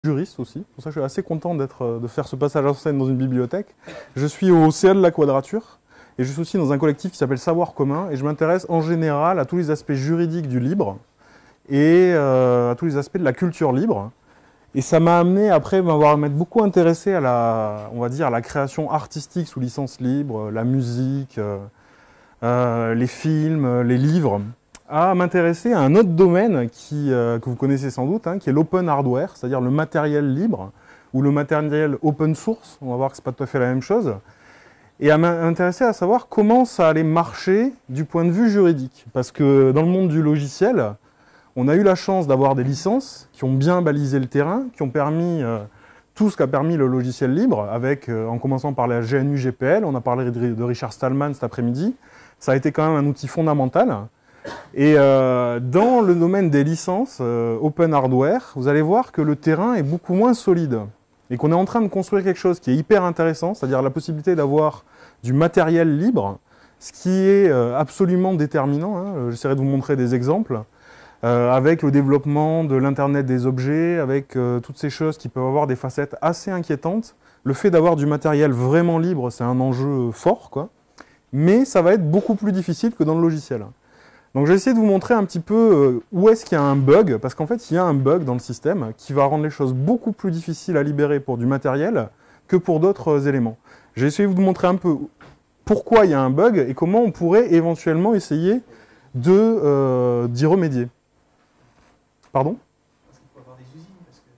juriste aussi, pour ça que je suis assez content de faire ce passage en scène dans une bibliothèque. Je suis au CA de la Quadrature et je suis aussi dans un collectif qui s'appelle Savoir commun et je m'intéresse en général à tous les aspects juridiques du libre et à tous les aspects de la culture libre. Et ça m'a amené après m'être beaucoup intéressé à on va dire, à la création artistique sous licence libre, la musique, les films, les livres, à m'intéresser à un autre domaine que vous connaissez sans doute, hein, qui est l'open hardware, c'est-à-dire le matériel libre ou le matériel open source. On va voir que c'est pas tout à fait la même chose. Et à m'intéresser à savoir comment ça allait marcher du point de vue juridique. Parce que dans le monde du logiciel, on a eu la chance d'avoir des licences qui ont bien balisé le terrain, qui ont permis tout ce qu'a permis le logiciel libre, en commençant par la GNU GPL. On a parlé de Richard Stallman cet après-midi. Ça a été quand même un outil fondamental. Et dans le domaine des licences open hardware, vous allez voir que le terrain est beaucoup moins solide et qu'on est en train de construire quelque chose qui est hyper intéressant, c'est-à-dire la possibilité d'avoir du matériel libre, ce qui est absolument déterminant, hein. J'essaierai de vous montrer des exemples, avec le développement de l'Internet des objets, avec toutes ces choses qui peuvent avoir des facettes assez inquiétantes. Le fait d'avoir du matériel vraiment libre, c'est un enjeu fort, quoi. Mais ça va être beaucoup plus difficile que dans le logiciel. Donc j'ai essayé de vous montrer un petit peu où est-ce qu'il y a un bug, parce qu'en fait il y a un bug dans le système qui va rendre les choses beaucoup plus difficiles à libérer pour du matériel que pour d'autres éléments. J'ai essayé de vous montrer un peu pourquoi il y a un bug et comment on pourrait éventuellement essayer d'y remédier. Pardon ? Parce qu'il faut avoir des usines, parce que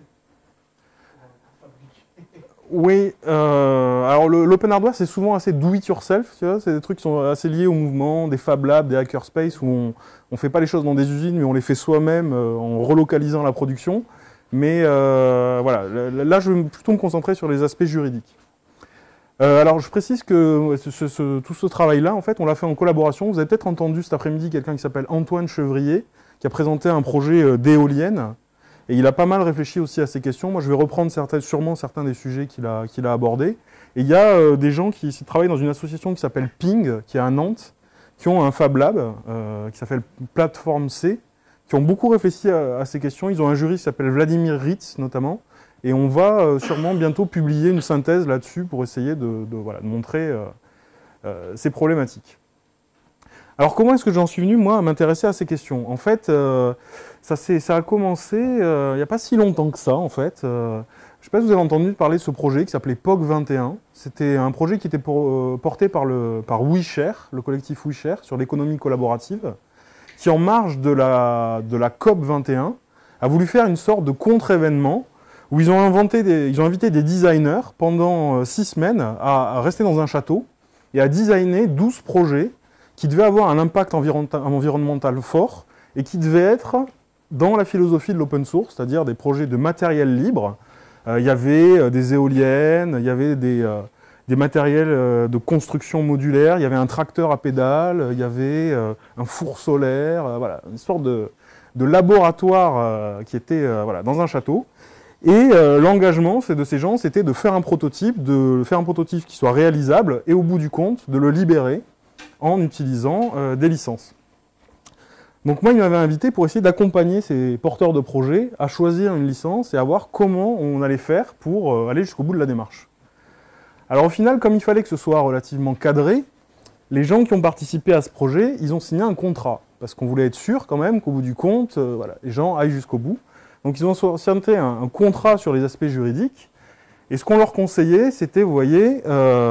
pour fabriquer. Oui, alors l'open hardware c'est souvent assez do it yourself, tu vois, c'est des trucs qui sont assez liés au mouvement, des Fab Labs, des hackerspace où on ne fait pas les choses dans des usines mais on les fait soi-même en relocalisant la production. Mais voilà, là je vais plutôt me concentrer sur les aspects juridiques. Alors je précise que tout ce travail-là, en fait, on l'a fait en collaboration. Vous avez peut-être entendu cet après-midi quelqu'un qui s'appelle Antoine Chevrier, qui a présenté un projet d'éolienne. Et il a pas mal réfléchi aussi à ces questions. Moi, je vais reprendre sûrement certains des sujets qu'il a abordés. Et il y a des gens qui travaillent dans une association qui s'appelle Ping, qui est à Nantes, qui ont un Fab Lab qui s'appelle Plateforme C, qui ont beaucoup réfléchi à ces questions. Ils ont un juriste qui s'appelle Vladimir Ritz, notamment. Et on va sûrement bientôt publier une synthèse là-dessus pour essayer de montrer ces problématiques. Alors comment est-ce que j'en suis venu, moi, à m'intéresser à ces questions ? En fait, ça a commencé il n'y a pas si longtemps que ça, en fait. Je ne sais pas si vous avez entendu parler de ce projet qui s'appelait POC 21. C'était un projet qui était porté par WeShare, le collectif WeShare, sur l'économie collaborative, qui, en marge de la COP 21, a voulu faire une sorte de contre-événement où ils ont invité des designers pendant 6 semaines à rester dans un château et à designer 12 projets qui devaient avoir un impact environnemental fort et qui devaient être dans la philosophie de l'open source, c'est-à-dire des projets de matériel libre. Il y avait des éoliennes, il y avait des matériels de construction modulaire, il y avait un tracteur à pédales, il y avait un four solaire, voilà, une sorte de laboratoire qui était dans un château. Et l'engagement de ces gens, c'était de faire un prototype qui soit réalisable et au bout du compte, de le libérer en utilisant des licences. Donc moi, il m'avait invité pour essayer d'accompagner ces porteurs de projets à choisir une licence et à voir comment on allait faire pour aller jusqu'au bout de la démarche. Alors au final, comme il fallait que ce soit relativement cadré, les gens qui ont participé à ce projet, ils ont signé un contrat, parce qu'on voulait être sûr quand même qu'au bout du compte, les gens aillent jusqu'au bout. Donc ils ont signé un contrat sur les aspects juridiques, et ce qu'on leur conseillait, c'était, vous voyez,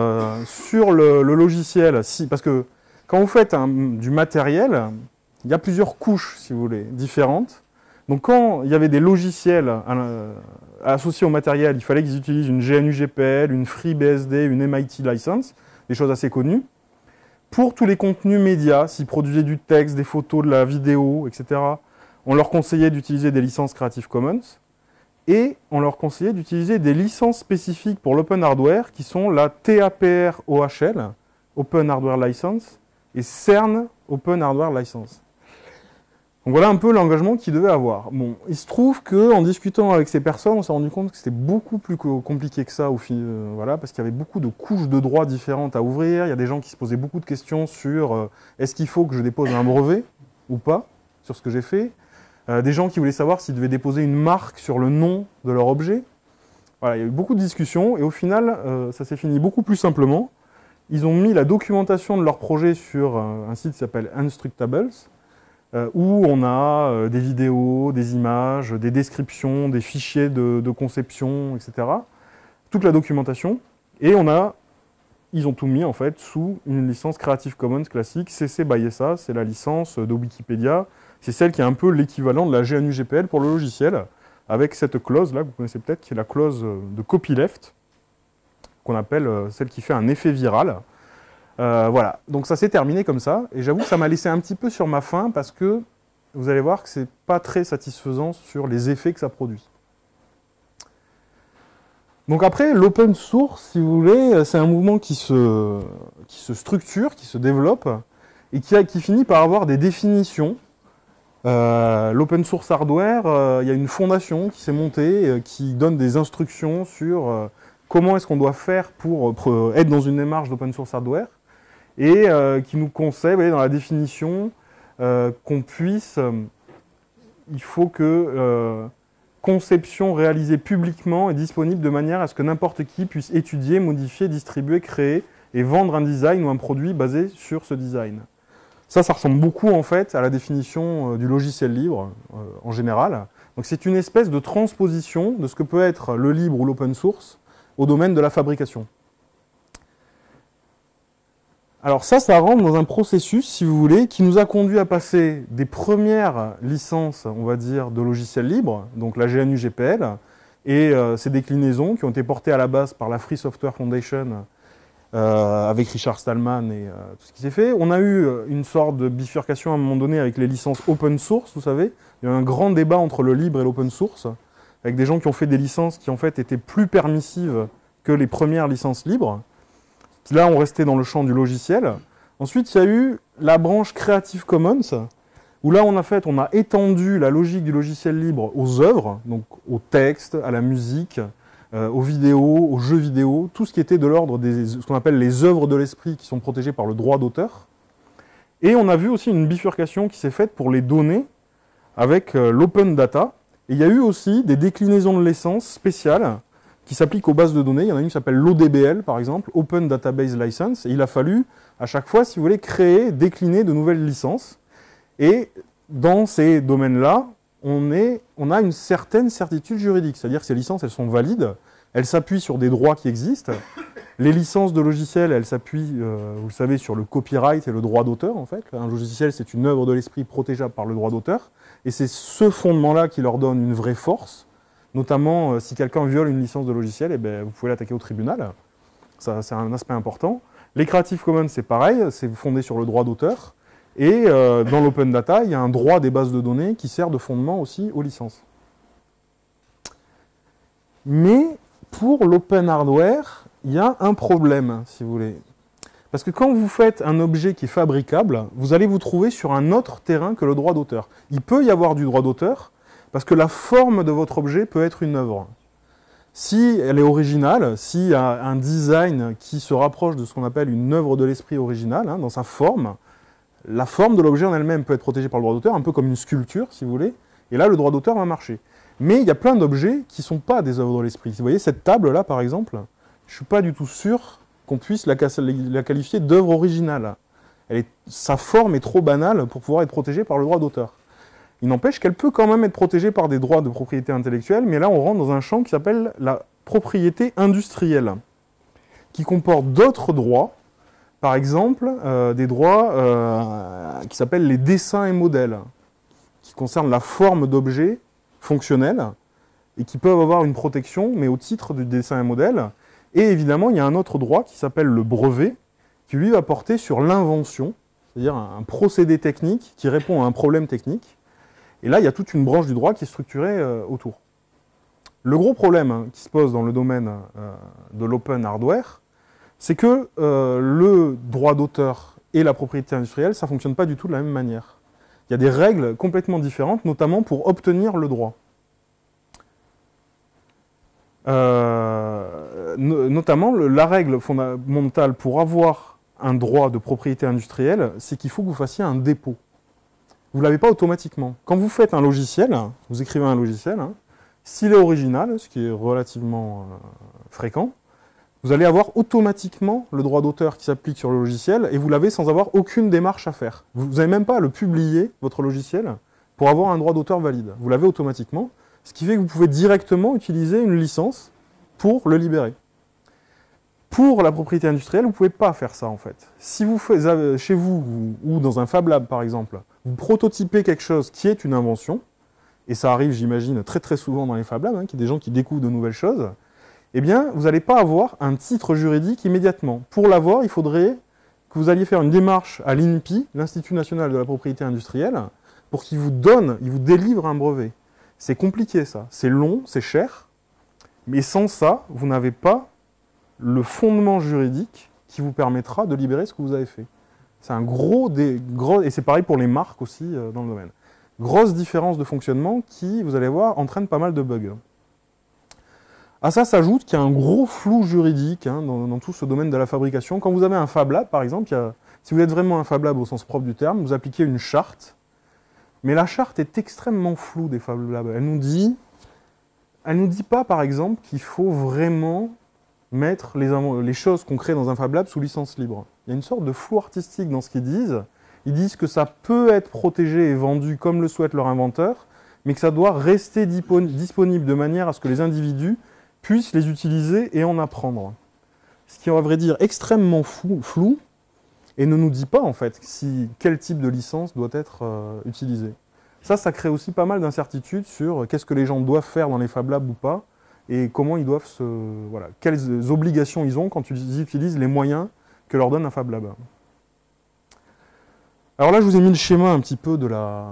sur le logiciel, parce que quand vous faites du matériel, il y a plusieurs couches, si vous voulez, différentes. Donc quand il y avait des logiciels associés au matériel, il fallait qu'ils utilisent une GNU GPL, une FreeBSD, une MIT license, des choses assez connues. Pour tous les contenus médias, s'ils produisaient du texte, des photos, de la vidéo, etc., on leur conseillait d'utiliser des licences Creative Commons. Et on leur conseillait d'utiliser des licences spécifiques pour l'open hardware, qui sont la TAPR OHL, Open Hardware License, et CERN, Open Hardware License. Donc voilà un peu l'engagement qu'ils devaient avoir. Bon, il se trouve qu'en discutant avec ces personnes, on s'est rendu compte que c'était beaucoup plus compliqué que ça, parce qu'il y avait beaucoup de couches de droits différentes à ouvrir. Il y a des gens qui se posaient beaucoup de questions sur est-ce qu'il faut que je dépose un brevet ou pas sur ce que j'ai fait. des gens qui voulaient savoir s'ils devaient déposer une marque sur le nom de leur objet. Voilà, il y a eu beaucoup de discussions et au final, ça s'est fini beaucoup plus simplement. Ils ont mis la documentation de leur projet sur un site qui s'appelle Unstructables, où on a des vidéos, des images, des descriptions, des fichiers de conception, etc. Toute la documentation. Et ils ont tout mis en fait sous une licence Creative Commons classique, CC by SA, c'est la licence de Wikipédia. C'est celle qui est un peu l'équivalent de la GNU-GPL pour le logiciel, avec cette clause là, que vous connaissez peut-être, qui est la clause de copyleft, qu'on appelle celle qui fait un effet viral. Voilà, donc ça s'est terminé comme ça, et j'avoue que ça m'a laissé un petit peu sur ma faim, parce que vous allez voir que c'est pas très satisfaisant sur les effets que ça produit. Donc après, l'open source, si vous voulez, c'est un mouvement qui se structure, qui se développe, et qui finit par avoir des définitions. L'open source hardware, il y a une fondation qui s'est montée, qui donne des instructions sur comment est-ce qu'on doit faire pour être dans une démarche d'open source hardware, et qui nous conseille, vous voyez, dans la définition, qu'on puisse, il faut que conception réalisée publiquement et disponible de manière à ce que n'importe qui puisse étudier, modifier, distribuer, créer et vendre un design ou un produit basé sur ce design. Ça ressemble beaucoup en fait à la définition du logiciel libre en général. Donc c'est une espèce de transposition de ce que peut être le libre ou l'open source au domaine de la fabrication. Alors ça rentre dans un processus, si vous voulez, qui nous a conduit à passer des premières licences, on va dire, de logiciels libres, donc la GNU-GPL, et ses déclinaisons qui ont été portées à la base par la Free Software Foundation, avec Richard Stallman et tout ce qui s'est fait. On a eu une sorte de bifurcation à un moment donné avec les licences open source, vous savez. Il y a eu un grand débat entre le libre et l'open source, avec des gens qui ont fait des licences qui en fait étaient plus permissives que les premières licences libres. Là, on restait dans le champ du logiciel. Ensuite, il y a eu la branche Creative Commons, où là, on a étendu la logique du logiciel libre aux œuvres, donc au texte, à la musique, aux vidéos, aux jeux vidéo, tout ce qui était de l'ordre de ce qu'on appelle les œuvres de l'esprit qui sont protégées par le droit d'auteur. Et on a vu aussi une bifurcation qui s'est faite pour les données avec l'open data. Et il y a eu aussi des déclinaisons de licence spéciales qui s'appliquent aux bases de données. Il y en a une qui s'appelle l'ODBL, par exemple, Open Database License. Et il a fallu, à chaque fois, si vous voulez, créer, décliner de nouvelles licences. Et dans ces domaines-là, on a une certaine certitude juridique. C'est-à-dire que ces licences, elles sont valides, elles s'appuient sur des droits qui existent. Les licences de logiciels, elles s'appuient, vous le savez, sur le copyright et le droit d'auteur, en fait. Un logiciel, c'est une œuvre de l'esprit protégeable par le droit d'auteur. Et c'est ce fondement-là qui leur donne une vraie force. Notamment, si quelqu'un viole une licence de logiciel, eh ben, vous pouvez l'attaquer au tribunal. Ça, c'est un aspect important. Les Creative Commons, c'est pareil, c'est fondé sur le droit d'auteur. Et dans l'open data, il y a un droit des bases de données qui sert de fondement aussi aux licences. Mais pour l'open hardware, il y a un problème, si vous voulez. Parce que quand vous faites un objet qui est fabricable, vous allez vous trouver sur un autre terrain que le droit d'auteur. Il peut y avoir du droit d'auteur, parce que la forme de votre objet peut être une œuvre. Si elle est originale, s'il y a un design qui se rapproche de ce qu'on appelle une œuvre de l'esprit originale, dans sa forme, la forme de l'objet en elle-même peut être protégée par le droit d'auteur, un peu comme une sculpture, si vous voulez, et là, le droit d'auteur va marcher. Mais il y a plein d'objets qui ne sont pas des œuvres de l'esprit. Vous voyez, cette table-là, par exemple, je ne suis pas du tout sûr qu'on puisse la qualifier d'œuvre originale. Sa forme est trop banale pour pouvoir être protégée par le droit d'auteur. Il n'empêche qu'elle peut quand même être protégée par des droits de propriété intellectuelle, mais là on rentre dans un champ qui s'appelle la propriété industrielle, qui comporte d'autres droits, par exemple des droits qui s'appellent les dessins et modèles, qui concernent la forme d'objets fonctionnels, et qui peuvent avoir une protection, mais au titre du dessin et modèle. Et évidemment, il y a un autre droit qui s'appelle le brevet, qui lui va porter sur l'invention, c'est-à-dire un procédé technique qui répond à un problème technique. Et là, il y a toute une branche du droit qui est structurée autour. Le gros problème qui se pose dans le domaine de l'open hardware, c'est que le droit d'auteur et la propriété industrielle, ça ne fonctionne pas du tout de la même manière. Il y a des règles complètement différentes, notamment pour obtenir le droit. Notamment, la règle fondamentale pour avoir un droit de propriété industrielle, c'est qu'il faut que vous fassiez un dépôt. vous ne l'avez pas automatiquement. Quand vous faites un logiciel, vous écrivez un logiciel, hein, s'il est original, ce qui est relativement fréquent, vous allez avoir automatiquement le droit d'auteur qui s'applique sur le logiciel et vous l'avez sans avoir aucune démarche à faire. Vous n'avez même pas à le publier, votre logiciel, pour avoir un droit d'auteur valide. Vous l'avez automatiquement, ce qui fait que vous pouvez directement utiliser une licence pour le libérer. Pour la propriété industrielle, vous ne pouvez pas faire ça en fait. Si vous faites chez vous ou dans un Fab Lab par exemple, vous prototypez quelque chose qui est une invention, et ça arrive j'imagine très très souvent dans les Fab Labs, qu'il y a des gens qui découvrent de nouvelles choses, eh bien, vous n'allez pas avoir un titre juridique immédiatement. Pour l'avoir, il faudrait que vous alliez faire une démarche à l'INPI, l'Institut national de la propriété industrielle, pour qu'il vous donne, il vous délivre un brevet. C'est compliqué ça, c'est long, c'est cher, mais sans ça, vous n'avez pas le fondement juridique qui vous permettra de libérer ce que vous avez fait. C'est un gros, et c'est pareil pour les marques aussi dans le domaine. Grosse différence de fonctionnement qui, vous allez voir, entraîne pas mal de bugs. À ça s'ajoute qu'il y a un gros flou juridique dans tout ce domaine de la fabrication. Quand vous avez un Fab Lab, par exemple, si vous êtes vraiment un Fab Lab au sens propre du terme, vous appliquez une charte, mais la charte est extrêmement floue des Fab Labs. Elle nous dit pas, par exemple, qu'il faut vraiment mettre les choses qu'on crée dans un Fab Lab sous licence libre. Il y a une sorte de flou artistique dans ce qu'ils disent. Ils disent que ça peut être protégé et vendu comme le souhaite leur inventeur, mais que ça doit rester disponible de manière à ce que les individus puissent les utiliser et en apprendre. Ce qui est, à vrai dire, extrêmement flou et ne nous dit pas, en fait, quel type de licence doit être utilisé. Ça crée aussi pas mal d'incertitudes sur qu'est-ce que les gens doivent faire dans les Fab Labs ou pas, et comment ils doivent quelles obligations ils ont quand ils utilisent les moyens que leur donne un Fab Lab. Alors là, je vous ai mis le schéma un petit peu de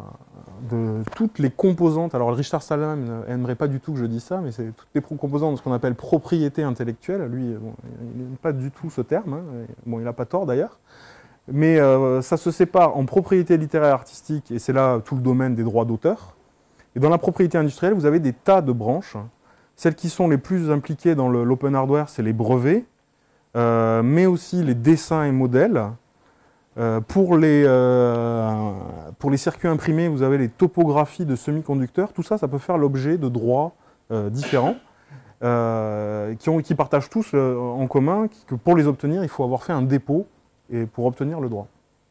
toutes les composantes. Alors Richard Stallman n'aimerait pas du tout que je dise ça, mais c'est toutes les composantes de ce qu'on appelle propriété intellectuelle. Lui, il n'aime pas du tout ce terme. Bon, il n'a pas tort d'ailleurs. Mais ça se sépare en propriété littéraire artistique, et c'est là tout le domaine des droits d'auteur. Et dans la propriété industrielle, vous avez des tas de branches. Celles qui sont les plus impliquées dans l'open hardware, c'est les brevets, mais aussi les dessins et modèles. Pour les circuits imprimés, vous avez les topographies de semi-conducteurs. Tout ça, ça peut faire l'objet de droits différents qui partagent tous en commun que pour les obtenir, il faut avoir fait un dépôt et pour obtenir le droit.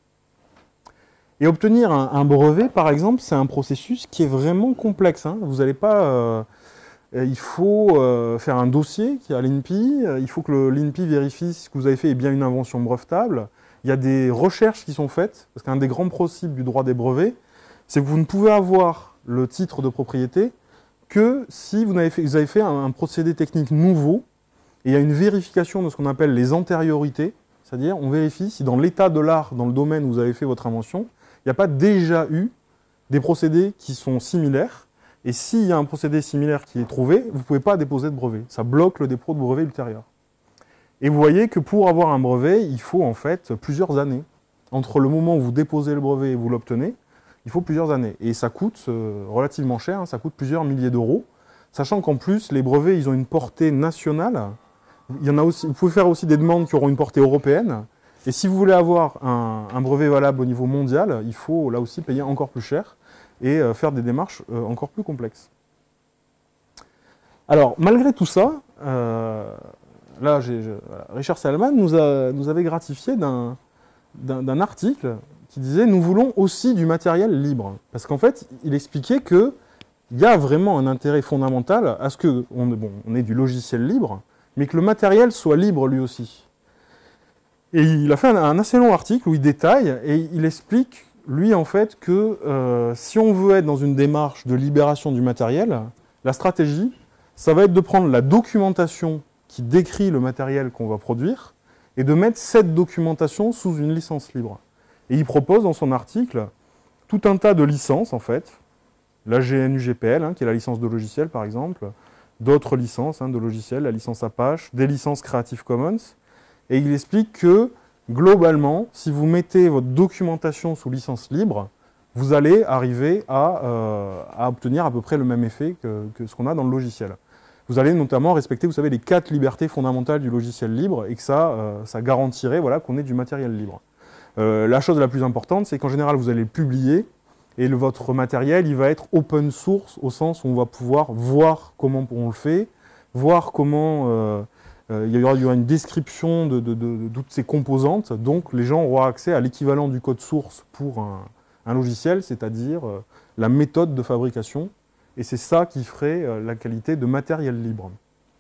Et obtenir un brevet, par exemple, c'est un processus qui est vraiment complexe. Vous n'allez pas... il faut faire un dossier à l'INPI, il faut que l'INPI vérifie si ce que vous avez fait est bien une invention brevetable. Il y a des recherches qui sont faites, parce qu'un des grands principes du droit des brevets, c'est que vous ne pouvez avoir le titre de propriété que si vous avez fait un procédé technique nouveau, et il y a une vérification de ce qu'on appelle les antériorités, c'est-à-dire on vérifie si dans l'état de l'art, dans le domaine où vous avez fait votre invention, il n'y a pas déjà eu des procédés qui sont similaires, et s'il y a un procédé similaire qui est trouvé, vous ne pouvez pas déposer de brevet. Ça bloque le dépôt de brevet ultérieur. Et vous voyez que pour avoir un brevet, il faut en fait plusieurs années. Entre le moment où vous déposez le brevet et vous l'obtenez, il faut plusieurs années. Et ça coûte relativement cher, ça coûte plusieurs milliers d'euros, sachant qu'en plus, les brevets, ils ont une portée nationale. Il y en a aussi, vous pouvez faire aussi des demandes qui auront une portée européenne. Et si vous voulez avoir un brevet valable au niveau mondial, il faut là aussi payer encore plus cher et faire des démarches encore plus complexes. Alors, malgré tout ça, là, Richard Stallman nous avait gratifié d'un article qui disait « Nous voulons aussi du matériel libre ». Parce qu'en fait, il expliquait qu'il y a vraiment un intérêt fondamental à ce qu'on ait du logiciel libre, mais que le matériel soit libre lui aussi. Et il a fait un assez long article où il détaille et il explique, lui, en fait, que si on veut être dans une démarche de libération du matériel, la stratégie, ça va être de prendre la documentation qui décrit le matériel qu'on va produire et de mettre cette documentation sous une licence libre. Et il propose dans son article tout un tas de licences, en fait, la GNU-GPL, qui est la licence de logiciel, par exemple, d'autres licences de logiciels, la licence Apache, des licences Creative Commons, et il explique que, globalement, si vous mettez votre documentation sous licence libre, vous allez arriver à obtenir à peu près le même effet que ce qu'on a dans le logiciel. Vous allez notamment respecter, vous savez, les 4 libertés fondamentales du logiciel libre, et que ça garantirait qu'on ait du matériel libre. La chose la plus importante, c'est qu'en général, vous allez le publier, Et votre matériel, il va être open source au sens où on va pouvoir voir comment on le fait, voir comment il y aura une description de toutes ces composantes. Donc les gens auront accès à l'équivalent du code source pour un logiciel, c'est-à-dire la méthode de fabrication. Et c'est ça qui ferait la qualité de matériel libre.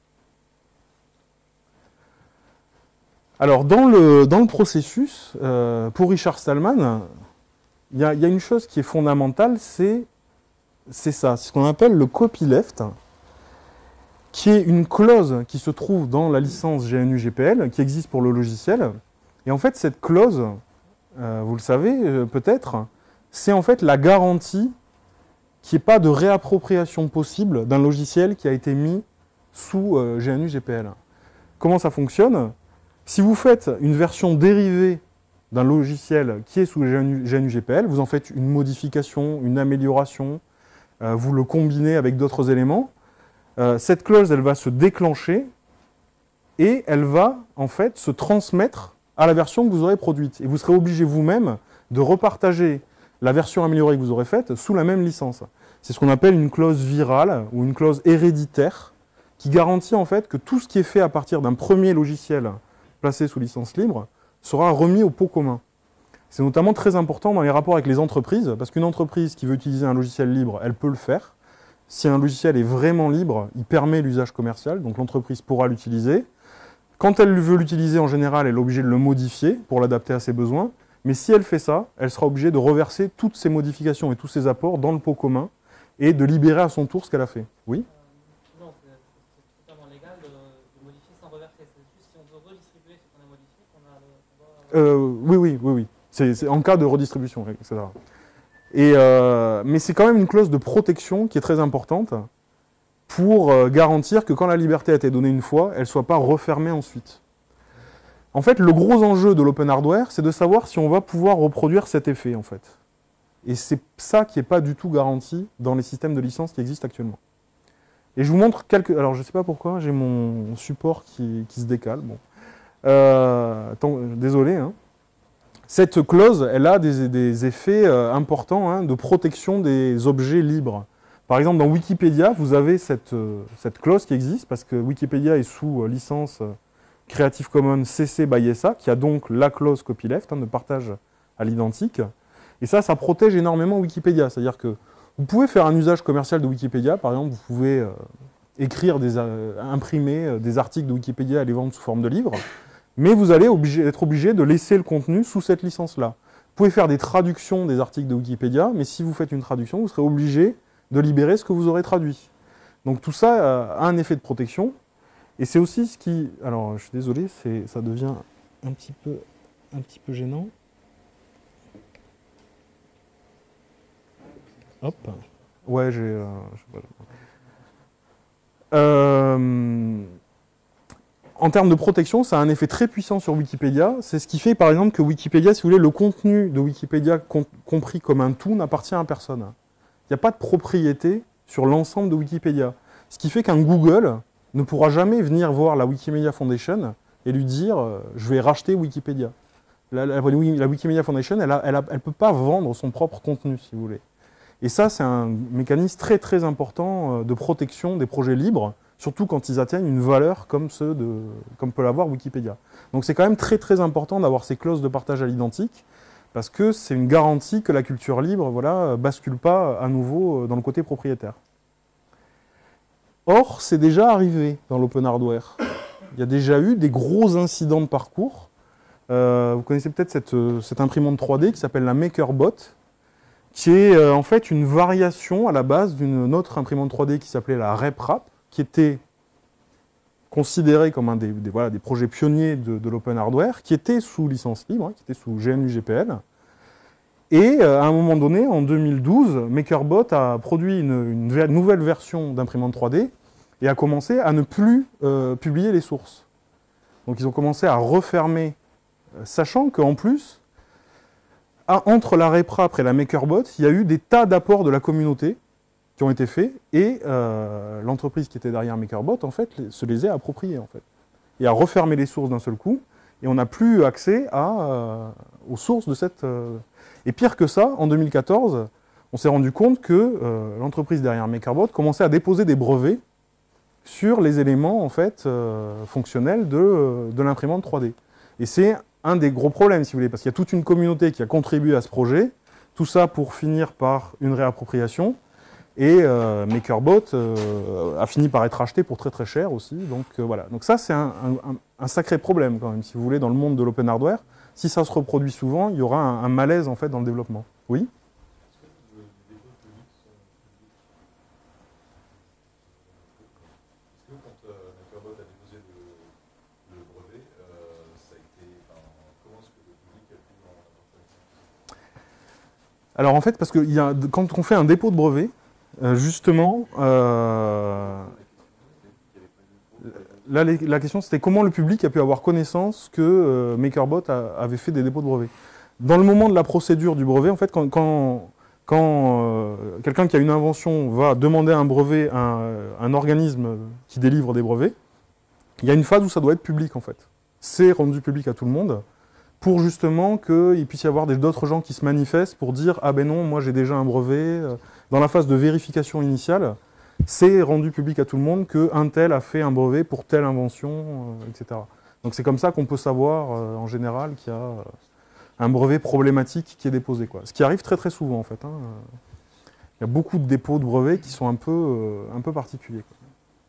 Alors, dans le processus, pour Richard Stallman, il y a une chose qui est fondamentale, c'est ça, c'est ce qu'on appelle le copyleft, qui est une clause qui se trouve dans la licence GNU-GPL, qui existe pour le logiciel. Et en fait, cette clause, vous le savez peut-être, c'est en fait la garantie qu'il n'y ait pas de réappropriation possible d'un logiciel qui a été mis sous GNU-GPL. Comment ça fonctionne ? Si vous faites une version dérivée d'un logiciel qui est sous GNU-GPL, vous en faites une modification, une amélioration, vous le combinez avec d'autres éléments, cette clause, elle va se déclencher et elle va en fait se transmettre à la version que vous aurez produite. Et vous serez obligé vous-même de repartager la version améliorée que vous aurez faite sous la même licence. C'est ce qu'on appelle une clause virale ou une clause héréditaire qui garantit en fait que tout ce qui est fait à partir d'un premier logiciel placé sous licence libre sera remis au pot commun. C'est notamment très important dans les rapports avec les entreprises, parce qu'une entreprise qui veut utiliser un logiciel libre, elle peut le faire. Si un logiciel est vraiment libre, il permet l'usage commercial, donc l'entreprise pourra l'utiliser. Quand elle veut l'utiliser, en général, elle est obligée de le modifier pour l'adapter à ses besoins. Mais si elle fait ça, elle sera obligée de reverser toutes ces modifications et tous ces apports dans le pot commun et de libérer à son tour ce qu'elle a fait. Oui ? Non, c'est totalement légal de modifier sans reverser. C'est juste si on veut redistribuer ce qu'on a modifié qu'on a Oui. C'est en cas de redistribution, etc. Mais c'est quand même une clause de protection qui est très importante pour garantir que quand la liberté a été donnée une fois, elle ne soit pas refermée ensuite. En fait, le gros enjeu de l'open hardware, c'est de savoir si on va pouvoir reproduire cet effet, en fait. Et c'est ça qui n'est pas du tout garanti dans les systèmes de licence qui existent actuellement. Et je vous montre quelques... Alors, je ne sais pas pourquoi, j'ai mon support qui se décale. Bon. Désolé, hein. Cette clause, elle a des effets importants hein, de protection des objets libres. Par exemple, dans Wikipédia, vous avez cette clause qui existe, parce que Wikipédia est sous licence Creative Commons CC by SA, qui a donc la clause copyleft, hein, de partage à l'identique. Et ça protège énormément Wikipédia. C'est-à-dire que vous pouvez faire un usage commercial de Wikipédia. Par exemple, vous pouvez imprimer des articles de Wikipédia et les vendre sous forme de livres. Mais vous allez être obligé de laisser le contenu sous cette licence-là. Vous pouvez faire des traductions des articles de Wikipédia, mais si vous faites une traduction, vous serez obligé de libérer ce que vous aurez traduit. Donc tout ça a un effet de protection. Et c'est aussi ce qui... Alors, je suis désolé, ça devient un petit peu gênant. Hop. Ouais, j'ai... En termes de protection, ça a un effet très puissant sur Wikipédia. C'est ce qui fait, par exemple, que Wikipédia, si vous voulez, le contenu de Wikipédia compris comme un tout n'appartient à personne. Il n'y a pas de propriété sur l'ensemble de Wikipédia. Ce qui fait qu'un Google ne pourra jamais venir voir la Wikimedia Foundation et lui dire « je vais racheter Wikipédia ». La Wikimedia Foundation, elle peut pas vendre son propre contenu, si vous voulez. Et ça, c'est un mécanisme très très important de protection des projets libres, surtout quand ils atteignent une valeur comme peut l'avoir Wikipédia. Donc c'est quand même très très important d'avoir ces clauses de partage à l'identique, parce que c'est une garantie que la culture libre bascule pas à nouveau dans le côté propriétaire. Or, c'est déjà arrivé dans l'open hardware. Il y a déjà eu des gros incidents de parcours. Vous connaissez peut-être cette imprimante 3D qui s'appelle la MakerBot, qui est en fait une variation à la base d'une autre imprimante 3D qui s'appelait la RepRap, qui était considérée comme un des projets pionniers de l'open hardware, qui était sous licence libre, hein, qui était sous GNU-GPL. Et à un moment donné, en 2012, MakerBot a produit une nouvelle version d'imprimante 3D et a commencé à ne plus publier les sources. Donc ils ont commencé à refermer, sachant qu'en plus, entre la RepRap et la MakerBot, il y a eu des tas d'apports de la communauté qui ont été faits, et l'entreprise qui était derrière MakerBot, en fait, se les a appropriés, en fait, et a refermé les sources d'un seul coup, et on n'a plus accès aux sources de cette... Et pire que ça, en 2014, on s'est rendu compte que l'entreprise derrière MakerBot commençait à déposer des brevets sur les éléments en fait, fonctionnels de l'imprimante 3D. Et c'est un des gros problèmes, si vous voulez, parce qu'il y a toute une communauté qui a contribué à ce projet, tout ça pour finir par une réappropriation, et MakerBot a fini par être acheté pour très très cher aussi. Donc voilà. Donc ça, c'est un sacré problème quand même, si vous voulez, dans le monde de l'open hardware. Si ça se reproduit souvent, il y aura un malaise en fait dans le développement. Oui ? Alors en fait, parce que quand on fait un dépôt de brevet, justement, là la question c'était comment le public a pu avoir connaissance que MakerBot avait fait des dépôts de brevets. Dans le moment de la procédure du brevet, en fait, quand quelqu'un qui a une invention va demander un brevet à un organisme qui délivre des brevets, il y a une phase où ça doit être public en fait. C'est rendu public à tout le monde, pour justement qu'il puisse y avoir d'autres gens qui se manifestent pour dire « Ah ben non, moi j'ai déjà un brevet ». Dans la phase de vérification initiale, c'est rendu public à tout le monde qu'un tel a fait un brevet pour telle invention, etc. Donc c'est comme ça qu'on peut savoir, en général, qu'il y a un brevet problématique qui est déposé, quoi. Ce qui arrive très très souvent, en fait. Hein. Il y a beaucoup de dépôts de brevets qui sont un peu particuliers, quoi.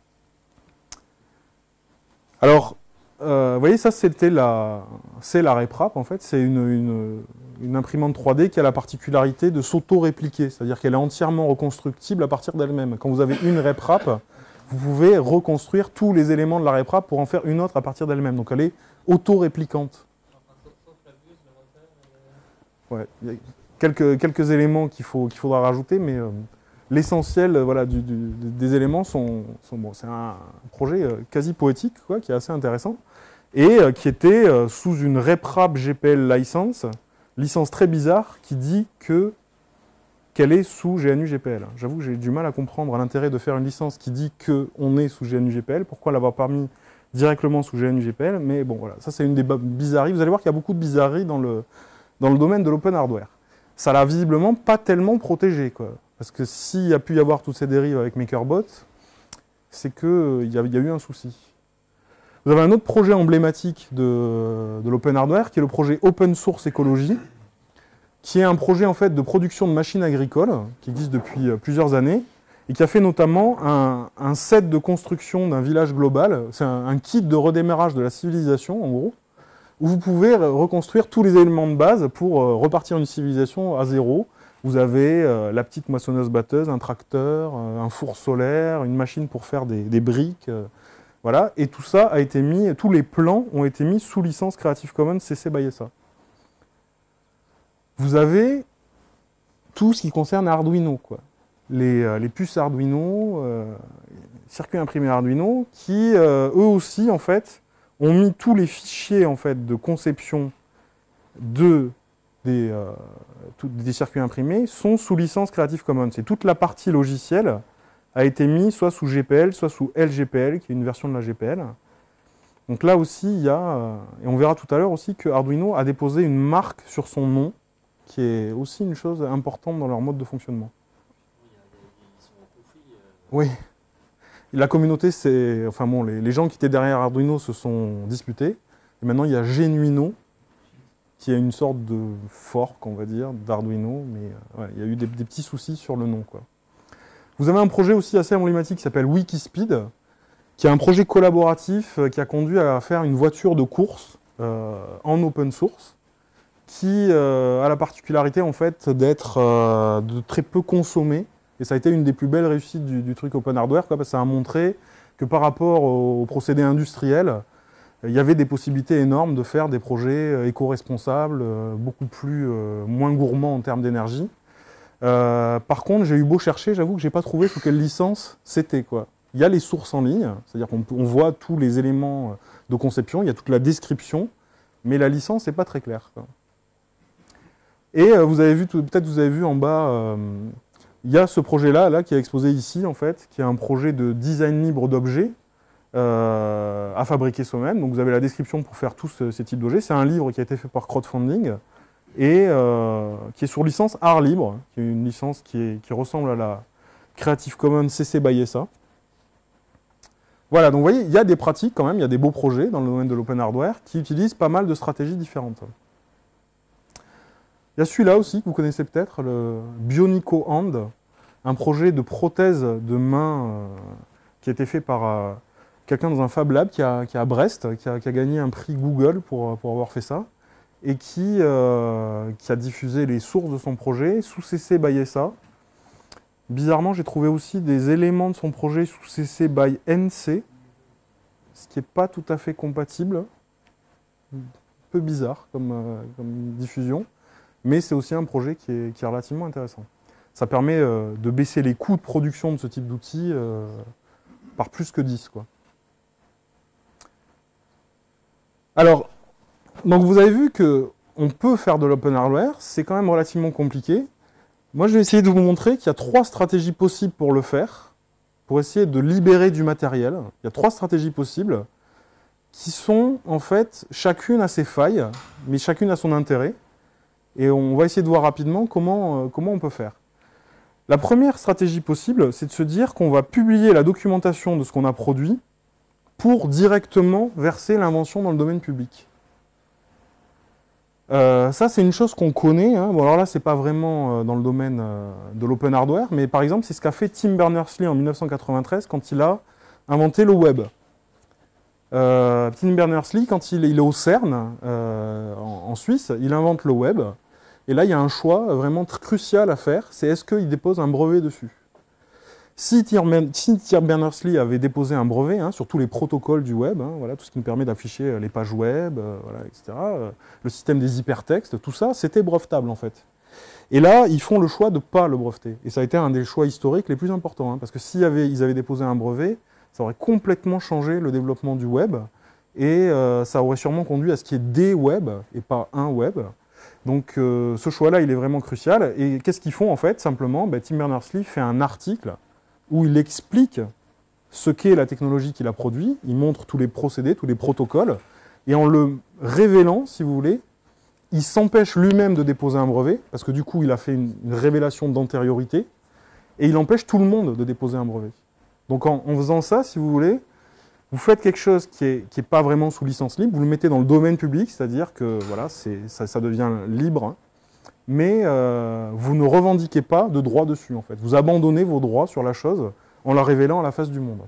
Alors, vous voyez, ça c'est la RepRap en fait, c'est une imprimante 3D qui a la particularité de s'auto-répliquer, c'est-à-dire qu'elle est entièrement reconstructible à partir d'elle-même. Quand vous avez une RepRap, vous pouvez reconstruire tous les éléments de la RepRap pour en faire une autre à partir d'elle-même, donc elle est auto-réplicante. Ouais, il y a quelques éléments qu'il faudra rajouter, mais l'essentiel voilà, des éléments sont bons. C'est un projet quasi poétique, quoi, qui est assez intéressant, et qui était sous une RepRap GPL licence très bizarre, qui dit qu'elle est sous GNU GPL. J'avoue que j'ai du mal à comprendre l'intérêt de faire une licence qui dit qu'on est sous GNU GPL, pourquoi l'avoir pas mis directement sous GNU GPL, mais bon voilà, ça c'est une des bizarreries. Vous allez voir qu'il y a beaucoup de bizarreries dans le domaine de l'open hardware. Ça l'a visiblement pas tellement protégé, quoi. Parce que s'il y a pu y avoir toutes ces dérives avec MakerBot, c'est qu'il y a eu un souci. Vous avez un autre projet emblématique de l'open hardware, qui est le projet Open Source Ecology, qui est un projet en fait de production de machines agricoles, qui existe depuis plusieurs années, et qui a fait notamment un set de construction d'un village global. C'est un kit de redémarrage de la civilisation, en gros, où vous pouvez reconstruire tous les éléments de base pour repartir une civilisation à zéro. Vous avez la petite moissonneuse-batteuse, un tracteur, un four solaire, une machine pour faire des briques, voilà. Et tout ça a été mis, tous les plans ont été mis sous licence Creative Commons CC by SA. Vous avez tout ce qui concerne Arduino, quoi. Les puces Arduino, circuits imprimés Arduino, qui eux aussi, en fait, ont mis tous les fichiers en fait, de conception des circuits imprimés sont sous licence Creative Commons. Et toute la partie logicielle a été mise soit sous GPL, soit sous LGPL, qui est une version de la GPL. Donc là aussi, il y a, et on verra tout à l'heure aussi, que Arduino a déposé une marque sur son nom, qui est aussi une chose importante dans leur mode de fonctionnement. Oui. La communauté, c'est... Enfin bon, les gens qui étaient derrière Arduino se sont disputés. Et maintenant, il y a Genuino, qui est une sorte de fork, on va dire, d'Arduino. Mais ouais, il y a eu des petits soucis sur le nom, quoi. Vous avez un projet aussi assez emblématique qui s'appelle Wikispeed, qui est un projet collaboratif qui a conduit à faire une voiture de course en open source, qui a la particularité, en fait, d'être de très peu consommée. Et ça a été une des plus belles réussites du truc open hardware, quoi, parce que ça a montré que par rapport aux procédés industriels, il y avait des possibilités énormes de faire des projets éco-responsables, moins gourmands en termes d'énergie. Par contre, j'ai eu beau chercher, j'avoue que j'ai pas trouvé sous quelle licence c'était, quoi. Il y a les sources en ligne, c'est-à-dire qu'on voit tous les éléments de conception, il y a toute la description, mais la licence n'est pas très claire, quoi. Et vous avez vu, peut-être vous avez vu en bas... il y a ce projet-là qui est exposé ici, en fait, qui est un projet de design libre d'objets à fabriquer soi-même. Donc vous avez la description pour faire tous ces types d'objets. C'est un livre qui a été fait par crowdfunding. et qui est sur licence art libre, qui est une licence qui ressemble à la Creative Commons CC by SA. Voilà, donc vous voyez, il y a des pratiques quand même, il y a des beaux projets dans le domaine de l'open hardware qui utilisent pas mal de stratégies différentes. Il y a celui-là aussi que vous connaissez peut-être, le Bionico Hand, un projet de prothèse de main qui a été fait par quelqu'un dans un Fab Lab qui est à Brest, qui a gagné un prix Google pour avoir fait ça, et qui a diffusé les sources de son projet sous CC by SA. Bizarrement, j'ai trouvé aussi des éléments de son projet sous CC by NC, ce qui n'est pas tout à fait compatible. Un peu bizarre comme diffusion, mais c'est aussi un projet qui est relativement intéressant. Ça permet de baisser les coûts de production de ce type d'outils par plus que 10, quoi. Alors, donc vous avez vu qu'on peut faire de l'open hardware, c'est quand même relativement compliqué. Moi, je vais essayer de vous montrer qu'il y a 3 stratégies possibles pour le faire, pour essayer de libérer du matériel. Il y a 3 stratégies possibles qui sont, en fait, chacune a ses failles, mais chacune a son intérêt. Et on va essayer de voir rapidement comment on peut faire. La première stratégie possible, c'est de se dire qu'on va publier la documentation de ce qu'on a produit pour directement verser l'invention dans le domaine public. Ça, c'est une chose qu'on connaît. Hein. Bon, alors là, c'est pas vraiment dans le domaine de l'open hardware, mais par exemple, c'est ce qu'a fait Tim Berners-Lee en 1993 quand il a inventé le web. Tim Berners-Lee, quand il est au CERN, en Suisse, il invente le web. Et là, il y a un choix vraiment crucial à faire, c'est est-ce qu'il dépose un brevet dessus. Si Tim Berners-Lee avait déposé un brevet sur tous les protocoles du web, voilà, tout ce qui nous permet d'afficher les pages web, voilà, etc., le système des hypertextes, tout ça, c'était brevetable en fait. Et là, ils font le choix de ne pas le breveter. Et ça a été un des choix historiques les plus importants, parce que s'ils avaient déposé un brevet, ça aurait complètement changé le développement du web, et ça aurait sûrement conduit à ce qu'il y ait des web, et pas un web. Donc ce choix-là, il est vraiment crucial. Et qu'est-ce qu'ils font en fait? Simplement, Tim Berners-Lee fait un article où il explique ce qu'est la technologie qu'il a produit, il montre tous les procédés, tous les protocoles, et en le révélant, si vous voulez, il s'empêche lui-même de déposer un brevet, parce que du coup, il a fait une révélation d'antériorité, et il empêche tout le monde de déposer un brevet. Donc en faisant ça, si vous voulez, vous faites quelque chose qui est pas vraiment sous licence libre, vous le mettez dans le domaine public, c'est-à-dire que voilà, ça devient libre, mais vous ne revendiquez pas de droit dessus, en fait. Vous abandonnez vos droits sur la chose en la révélant à la face du monde.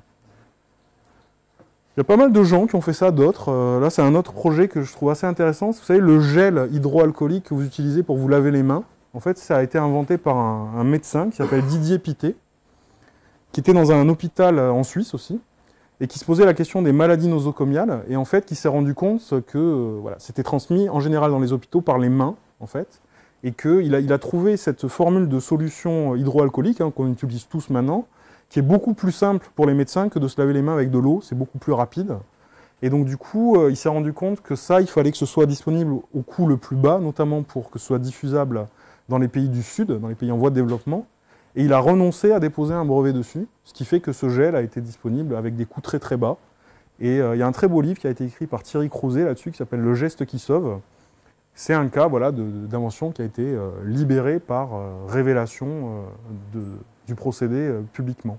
Il y a pas mal de gens qui ont fait ça, d'autres. Là, c'est un autre projet que je trouve assez intéressant. Vous savez, le gel hydroalcoolique que vous utilisez pour vous laver les mains, en fait, ça a été inventé par un médecin qui s'appelle Didier Pittet, qui était dans un hôpital en Suisse aussi, et qui se posait la question des maladies nosocomiales, et en fait, qui s'est rendu compte que voilà, c'était transmis en général dans les hôpitaux par les mains, en fait, et qu'il a trouvé cette formule de solution hydroalcoolique, qu'on utilise tous maintenant, qui est beaucoup plus simple pour les médecins que de se laver les mains avec de l'eau, c'est beaucoup plus rapide. Et donc du coup, il s'est rendu compte que ça, il fallait que ce soit disponible au coût le plus bas, notamment pour que ce soit diffusable dans les pays du Sud, dans les pays en voie de développement, et il a renoncé à déposer un brevet dessus, ce qui fait que ce gel a été disponible avec des coûts très très bas. Et il y a un très beau livre qui a été écrit par Thierry Crouzet là-dessus, qui s'appelle « Le geste qui sauve ». C'est un cas voilà, d'invention qui a été libéré par révélation du procédé publiquement.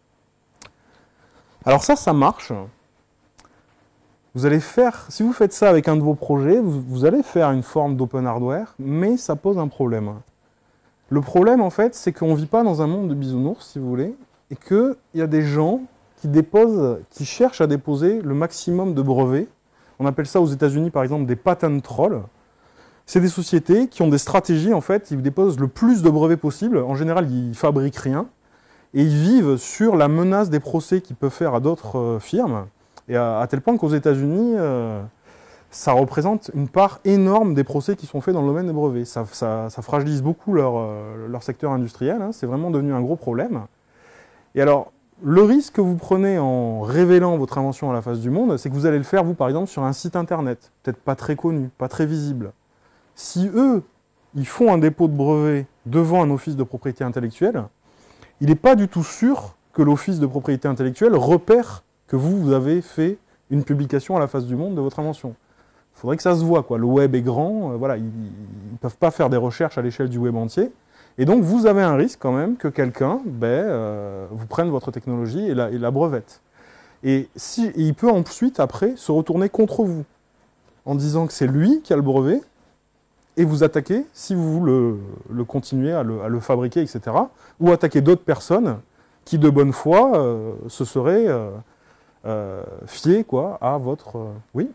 Alors ça marche. Vous allez faire, si vous faites ça avec un de vos projets, vous allez faire une forme d'open hardware, mais ça pose un problème. Le problème, en fait, c'est qu'on ne vit pas dans un monde de bisounours, si vous voulez, et qu'il y a des gens qui cherchent à déposer le maximum de brevets. On appelle ça aux États-Unis, par exemple, des patent trolls. C'est des sociétés qui ont des stratégies, en fait, ils déposent le plus de brevets possible. En général, ils fabriquent rien. Et ils vivent sur la menace des procès qu'ils peuvent faire à d'autres firmes. Et à tel point qu'aux États-Unis, ça représente une part énorme des procès qui sont faits dans le domaine des brevets. Ça fragilise beaucoup leur secteur industriel. C'est vraiment devenu un gros problème. Et alors, le risque que vous prenez en révélant votre invention à la face du monde, c'est que vous allez le faire, vous, par exemple, sur un site internet, peut-être pas très connu, pas très visible. Si eux, ils font un dépôt de brevet devant un office de propriété intellectuelle, il n'est pas du tout sûr que l'office de propriété intellectuelle repère que vous avez fait une publication à la face du monde de votre invention. faudrait que ça se voit, quoi. Le web est grand, voilà, ils ne peuvent pas faire des recherches à l'échelle du web entier. Et donc, vous avez un risque quand même que quelqu'un vous prenne votre technologie et la brevette. Et il peut ensuite, après, se retourner contre vous, en disant que c'est lui qui a le brevet, et vous attaquer si vous le continuez à le fabriquer, etc. Ou attaquer d'autres personnes qui, de bonne foi, se seraient fiées, quoi, à votre... Oui.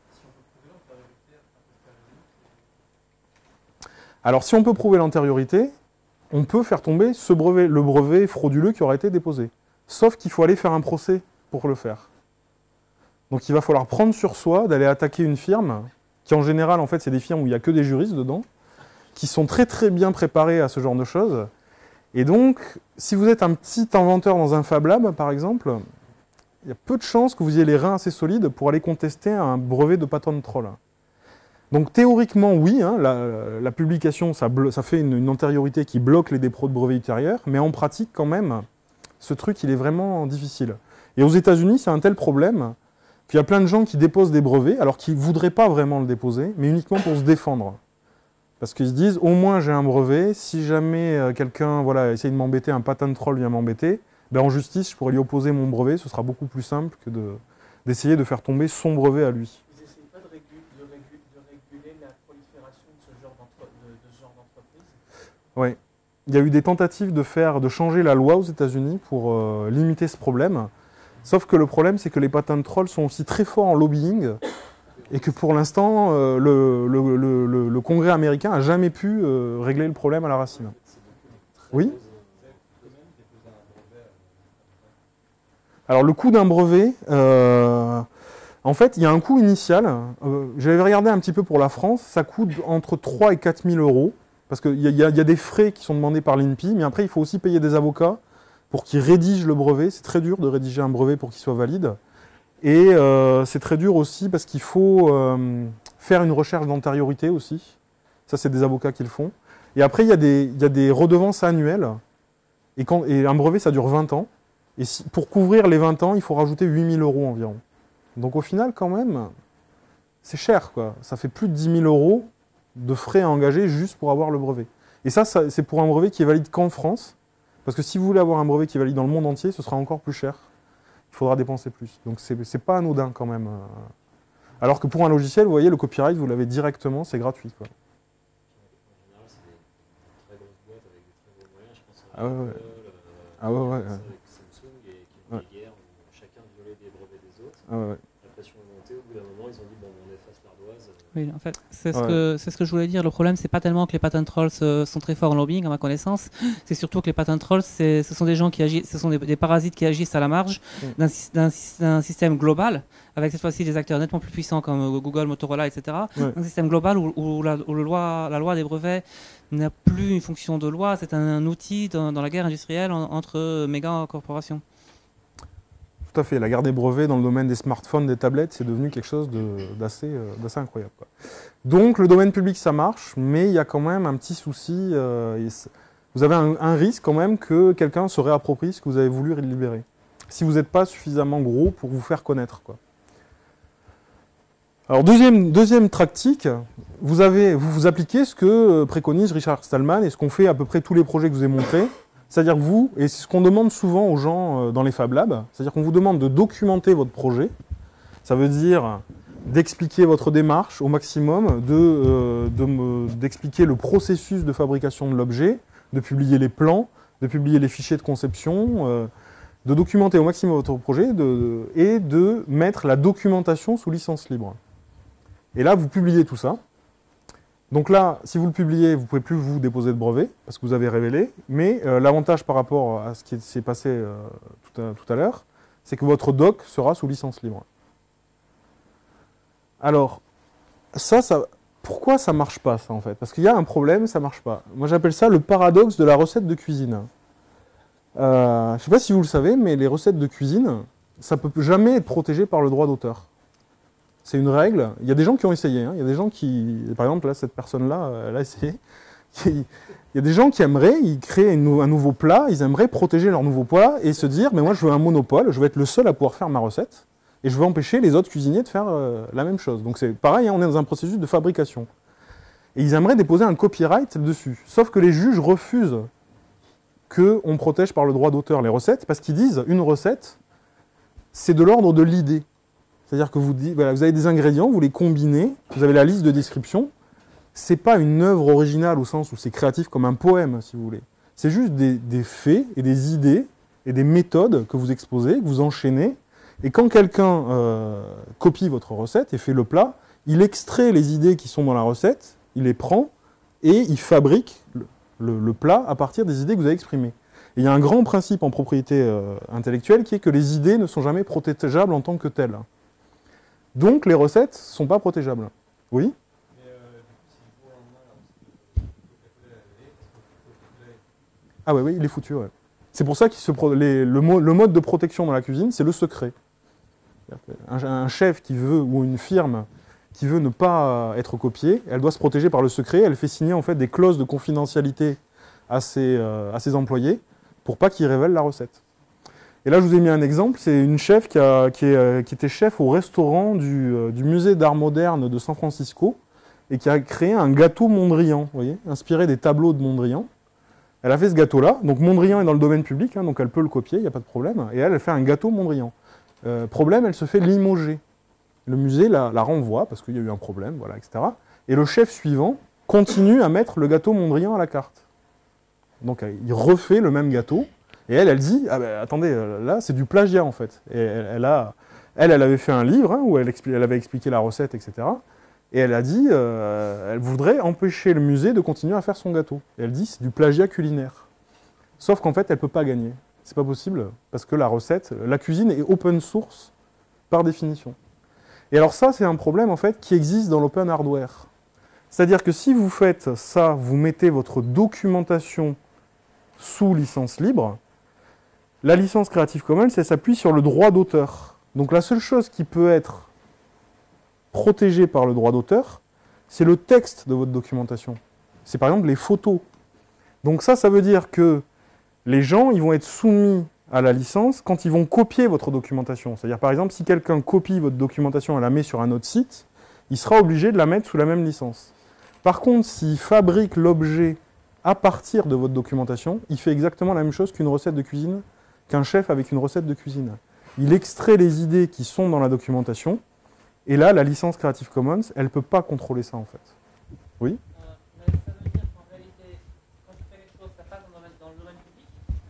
Alors, si on peut prouver l'antériorité, on peut faire tomber le brevet frauduleux qui aura été déposé. Sauf qu'il faut aller faire un procès pour le faire. Donc, il va falloir prendre sur soi d'aller attaquer une firme qui, en général, en fait, c'est des firmes où il n'y a que des juristes dedans, qui sont très très bien préparés à ce genre de choses. Et donc, si vous êtes un petit inventeur dans un Fab Lab, par exemple, il y a peu de chances que vous ayez les reins assez solides pour aller contester un brevet de patent troll. Donc théoriquement, oui, hein, la publication, ça fait une antériorité qui bloque les dépôts de brevets ultérieurs, mais en pratique, quand même, ce truc, il est vraiment difficile. Et aux États-Unis, c'est un tel problème qu'il y a plein de gens qui déposent des brevets, alors qu'ils ne voudraient pas vraiment le déposer, mais uniquement pour se défendre. Parce qu'ils se disent, au moins j'ai un brevet, si jamais quelqu'un essaye de m'embêter, un patent troll vient m'embêter, en justice, je pourrais lui opposer mon brevet, ce sera beaucoup plus simple que d'essayer de faire tomber son brevet à lui. Oui, il y a eu des tentatives de changer la loi aux États-Unis pour limiter ce problème. Sauf que le problème, c'est que les patent trolls sont aussi très forts en lobbying et que pour l'instant, le Congrès américain n'a jamais pu régler le problème à la racine. Oui ? Alors le coût d'un brevet, en fait, il y a un coût initial. J'avais regardé un petit peu pour la France, ça coûte entre 3 et 4 000 euros. Parce qu'il y a des frais qui sont demandés par l'INPI, mais après, il faut aussi payer des avocats pour qu'ils rédigent le brevet. C'est très dur de rédiger un brevet pour qu'il soit valide. Et c'est très dur aussi parce qu'il faut faire une recherche d'antériorité aussi. Ça, c'est des avocats qui le font. Et après, il y a des redevances annuelles. Et un brevet, ça dure 20 ans. Et pour couvrir les 20 ans, il faut rajouter 8 000 euros environ. Donc au final, quand même, c'est cher, quoi. Ça fait plus de 10 000 euros de frais à engager juste pour avoir le brevet. Et ça c'est pour un brevet qui est valide qu'en France, parce que si vous voulez avoir un brevet qui est valide dans le monde entier, ce sera encore plus cher. Il faudra dépenser plus. Donc c'est pas anodin quand même. Alors que pour un logiciel, vous voyez, le copyright, vous l'avez directement, c'est gratuit, quoi. En général, c'est des très grosses boîtes avec des très gros moyens. Je pense à Ah ouais, ouais. Apple, Ah ouais, ouais. avec Samsung, et qui ont des guerres où chacun violait des brevets des autres. Ah ouais, ouais. La pression est montée, au bout d'un moment, ils ont dit bon, on efface l'ardoise. Oui, en fait, c'est ce que je voulais dire. Le problème, c'est pas tellement que les patent trolls sont très forts en lobbying, à ma connaissance. C'est surtout que les patent trolls, ce sont des gens qui agissent, ce sont des parasites qui agissent à la marge d'un système global, avec cette fois-ci des acteurs nettement plus puissants comme Google, Motorola, etc. Ouais. Un système global où la loi des brevets n'a plus une fonction de loi, c'est un outil dans la guerre industrielle entre méga corporations. Tout à fait. La guerre des brevets dans le domaine des smartphones, des tablettes, c'est devenu quelque chose d'assez incroyable, quoi. Donc, le domaine public, ça marche, mais il y a quand même un petit souci. Vous avez un risque quand même que quelqu'un se réapproprie ce que vous avez voulu libérer. Si vous n'êtes pas suffisamment gros pour vous faire connaître, quoi. Alors, deuxième tactique, vous appliquez ce que préconise Richard Stallman et ce qu'ont fait à peu près tous les projets que je vous ai montrés. C'est-à-dire que et c'est ce qu'on demande souvent aux gens dans les Fab Labs, c'est-à-dire qu'on vous demande de documenter votre projet. Ça veut dire d'expliquer votre démarche au maximum, d'expliquer le processus de fabrication de l'objet, de publier les plans, de publier les fichiers de conception, de documenter au maximum votre projet et de mettre la documentation sous licence libre. Et là, vous publiez tout ça. Donc là, si vous le publiez, vous ne pouvez plus vous déposer de brevet, parce que vous avez révélé, mais l'avantage par rapport à ce qui s'est passé tout à l'heure, c'est que votre doc sera sous licence libre. Alors, pourquoi ça ne marche pas, ça, en fait? Parce qu'il y a un problème, ça ne marche pas. Moi, j'appelle ça le paradoxe de la recette de cuisine. Je ne sais pas si vous le savez, mais les recettes de cuisine, ça ne peut jamais être protégé par le droit d'auteur. C'est une règle. Il y a des gens qui ont essayé. Hein. Il y a des gens qui... Par exemple, là, cette personne-là, elle a essayé. Il y a des gens qui aimeraient, ils créent un nouveau plat, ils aimeraient protéger leur nouveau plat et se dire, mais moi, je veux un monopole, je veux être le seul à pouvoir faire ma recette. et je veux empêcher les autres cuisiniers de faire la même chose. Donc c'est pareil, hein, on est dans un processus de fabrication. Et ils aimeraient déposer un copyright dessus. Sauf que les juges refusent qu'on protège par le droit d'auteur les recettes, parce qu'ils disent une recette, c'est de l'ordre de l'idée. C'est-à-dire que voilà, vous avez des ingrédients, vous les combinez, vous avez la liste de description. C'est pas une œuvre originale au sens où c'est créatif comme un poème, si vous voulez. C'est juste des faits et des idées et des méthodes que vous exposez, que vous enchaînez. Et quand quelqu'un copie votre recette et fait le plat, il extrait les idées qui sont dans la recette, il les prend et il fabrique le plat à partir des idées que vous avez exprimées. Et il y a un grand principe en propriété intellectuelle qui est que les idées ne sont jamais protégeables en tant que telles. Donc les recettes ne sont pas protégeables. Oui ? Ah oui, il est foutu, ouais. C'est pour ça que le mode de protection dans la cuisine, c'est le secret. Un chef qui veut, ou une firme qui veut ne pas être copiée, elle doit se protéger par le secret, elle fait signer en fait des clauses de confidentialité à ses employés pour pas qu'ils révèlent la recette. Et là, je vous ai mis un exemple, c'est une chef qui était chef au restaurant du musée d'art moderne de San Francisco et qui a créé un gâteau Mondrian, vous voyez, inspiré des tableaux de Mondrian. Elle a fait ce gâteau-là, donc Mondrian est dans le domaine public, hein, donc elle peut le copier, il n'y a pas de problème, et elle fait un gâteau Mondrian. Problème, elle se fait limoger. Le musée la renvoie, parce qu'il y a eu un problème, voilà, etc. Et le chef suivant continue à mettre le gâteau Mondrian à la carte. Donc il refait le même gâteau, et elle dit, ah ben attendez, là c'est du plagiat en fait. Et elle avait fait un livre, hein, où elle avait expliqué la recette, etc. Et elle a dit, elle voudrait empêcher le musée de continuer à faire son gâteau. Et elle dit, c'est du plagiat culinaire. Sauf qu'en fait, elle ne peut pas gagner. C'est pas possible, parce que la cuisine est open source par définition. Et alors ça, c'est un problème en fait qui existe dans l'open hardware. C'est-à-dire que si vous faites ça, vous mettez votre documentation sous licence libre, la licence Creative Commons, elle s'appuie sur le droit d'auteur. Donc la seule chose qui peut être protégée par le droit d'auteur, c'est le texte de votre documentation. C'est par exemple les photos. Donc ça veut dire que les gens, ils vont être soumis à la licence quand ils vont copier votre documentation. C'est-à-dire, par exemple, si quelqu'un copie votre documentation et la met sur un autre site, il sera obligé de la mettre sous la même licence. Par contre, s'il fabrique l'objet à partir de votre documentation, il fait exactement la même chose qu'une recette de cuisine, qu'un chef avec une recette de cuisine. Il extrait les idées qui sont dans la documentation, et là, la licence Creative Commons, elle ne peut pas contrôler ça, en fait. Oui ? Mais ça veut dire qu'en réalité, quand tu fais quelque chose, ça passe dans le domaine public ?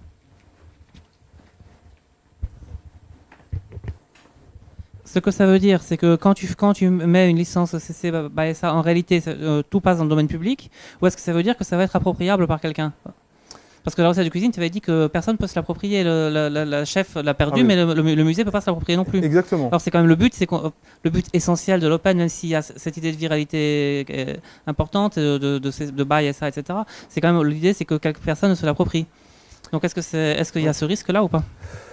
Ce que ça veut dire, c'est que quand tu mets une licence CC BY SA, en réalité, tout passe dans le domaine public, ou est-ce que ça veut dire que ça va être appropriable par quelqu'un ? Parce que la recette de cuisine, tu avais dit que personne ne peut se l'approprier. La chef l'a perdu, mais le musée ne peut pas se l'approprier non plus. Exactement. Alors c'est quand même le but, le but essentiel de l'open, même s'il y a cette idée de viralité importante, de buy, SA, etc. C'est quand même l'idée, c'est que quelques personnes se l'approprient. Donc est-ce qu'il y a ce risque-là ou pas ?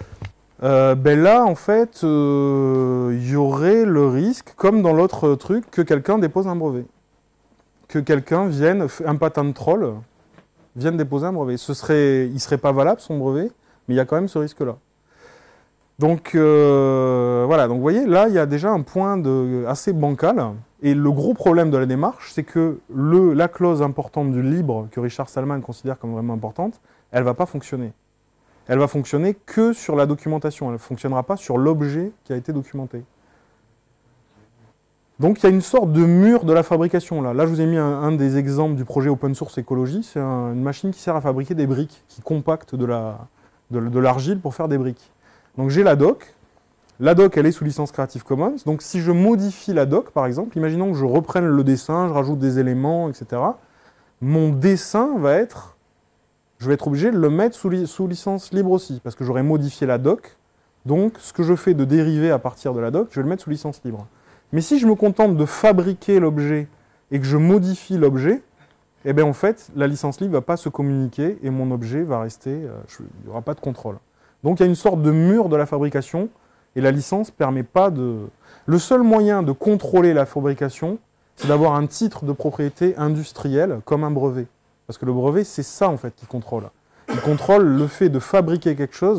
Ben là, en fait, il y aurait le risque, comme dans l'autre truc, que quelqu'un dépose un brevet. Que quelqu'un vienne, un patent troll, vienne déposer un brevet. Il serait pas valable, son brevet, mais il y a quand même ce risque-là. Donc, voilà. Donc, vous voyez, là, il y a déjà un point assez bancal. Et le gros problème de la démarche, c'est que la clause importante du libre, que Richard Stallman considère comme vraiment importante, elle ne va pas fonctionner. Elle va fonctionner que sur la documentation. Elle ne fonctionnera pas sur l'objet qui a été documenté. Donc il y a une sorte de mur de la fabrication là. Là je vous ai mis un des exemples du projet Open Source Écologie. C'est une machine qui sert à fabriquer des briques, qui compacte de l'argile pour faire des briques. Donc j'ai la doc. La doc elle est sous licence Creative Commons. Donc si je modifie la doc par exemple, imaginons que je reprenne le dessin, je rajoute des éléments, etc. Mon dessin je vais être obligé de le mettre sous licence libre aussi, parce que j'aurais modifié la doc. Donc ce que je fais de dérivé à partir de la doc, je vais le mettre sous licence libre. Mais si je me contente de fabriquer l'objet et que je modifie l'objet, eh bien en fait, la licence libre ne va pas se communiquer et mon objet va rester, il n'y aura pas de contrôle. Donc il y a une sorte de mur de la fabrication et la licence ne permet pas de... Le seul moyen de contrôler la fabrication, c'est d'avoir un titre de propriété industrielle comme un brevet. Parce que le brevet, c'est ça en fait qui contrôle. Il contrôle le fait de fabriquer quelque chose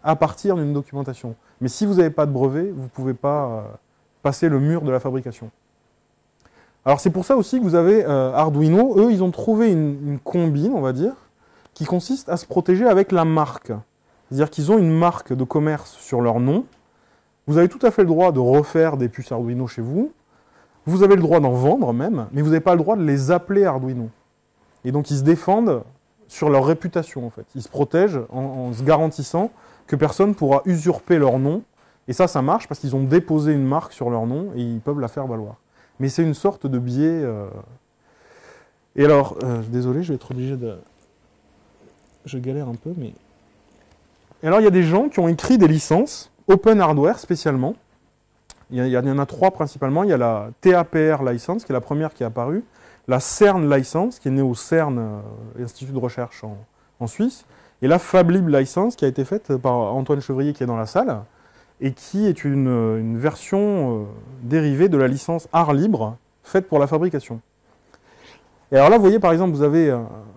à partir d'une documentation. Mais si vous n'avez pas de brevet, vous ne pouvez pas passer le mur de la fabrication. Alors c'est pour ça aussi que vous avez Arduino, eux ils ont trouvé une combine, on va dire, qui consiste à se protéger avec la marque. C'est-à-dire qu'ils ont une marque de commerce sur leur nom. Vous avez tout à fait le droit de refaire des puces Arduino chez vous. Vous avez le droit d'en vendre même, mais vous n'avez pas le droit de les appeler Arduino. Et donc ils se défendent sur leur réputation en fait. Ils se protègent en se garantissant que personne ne pourra usurper leur nom. Et ça marche parce qu'ils ont déposé une marque sur leur nom et ils peuvent la faire valoir. Mais c'est une sorte de biais. Et alors, désolé, je vais être obligé de... Je galère un peu, mais... Et alors, il y a des gens qui ont écrit des licences, Open Hardware spécialement. Il y en a 3 principalement. Il y a la TAPR License, qui est la première qui est apparue. La CERN License, qui est née au CERN, Institut de recherche en Suisse. Et la FabLib License, qui a été faite par Antoine Chevrier, qui est dans la salle, et qui est une version dérivée de la licence art libre, faite pour la fabrication. Et alors là, vous voyez, par exemple, vous avez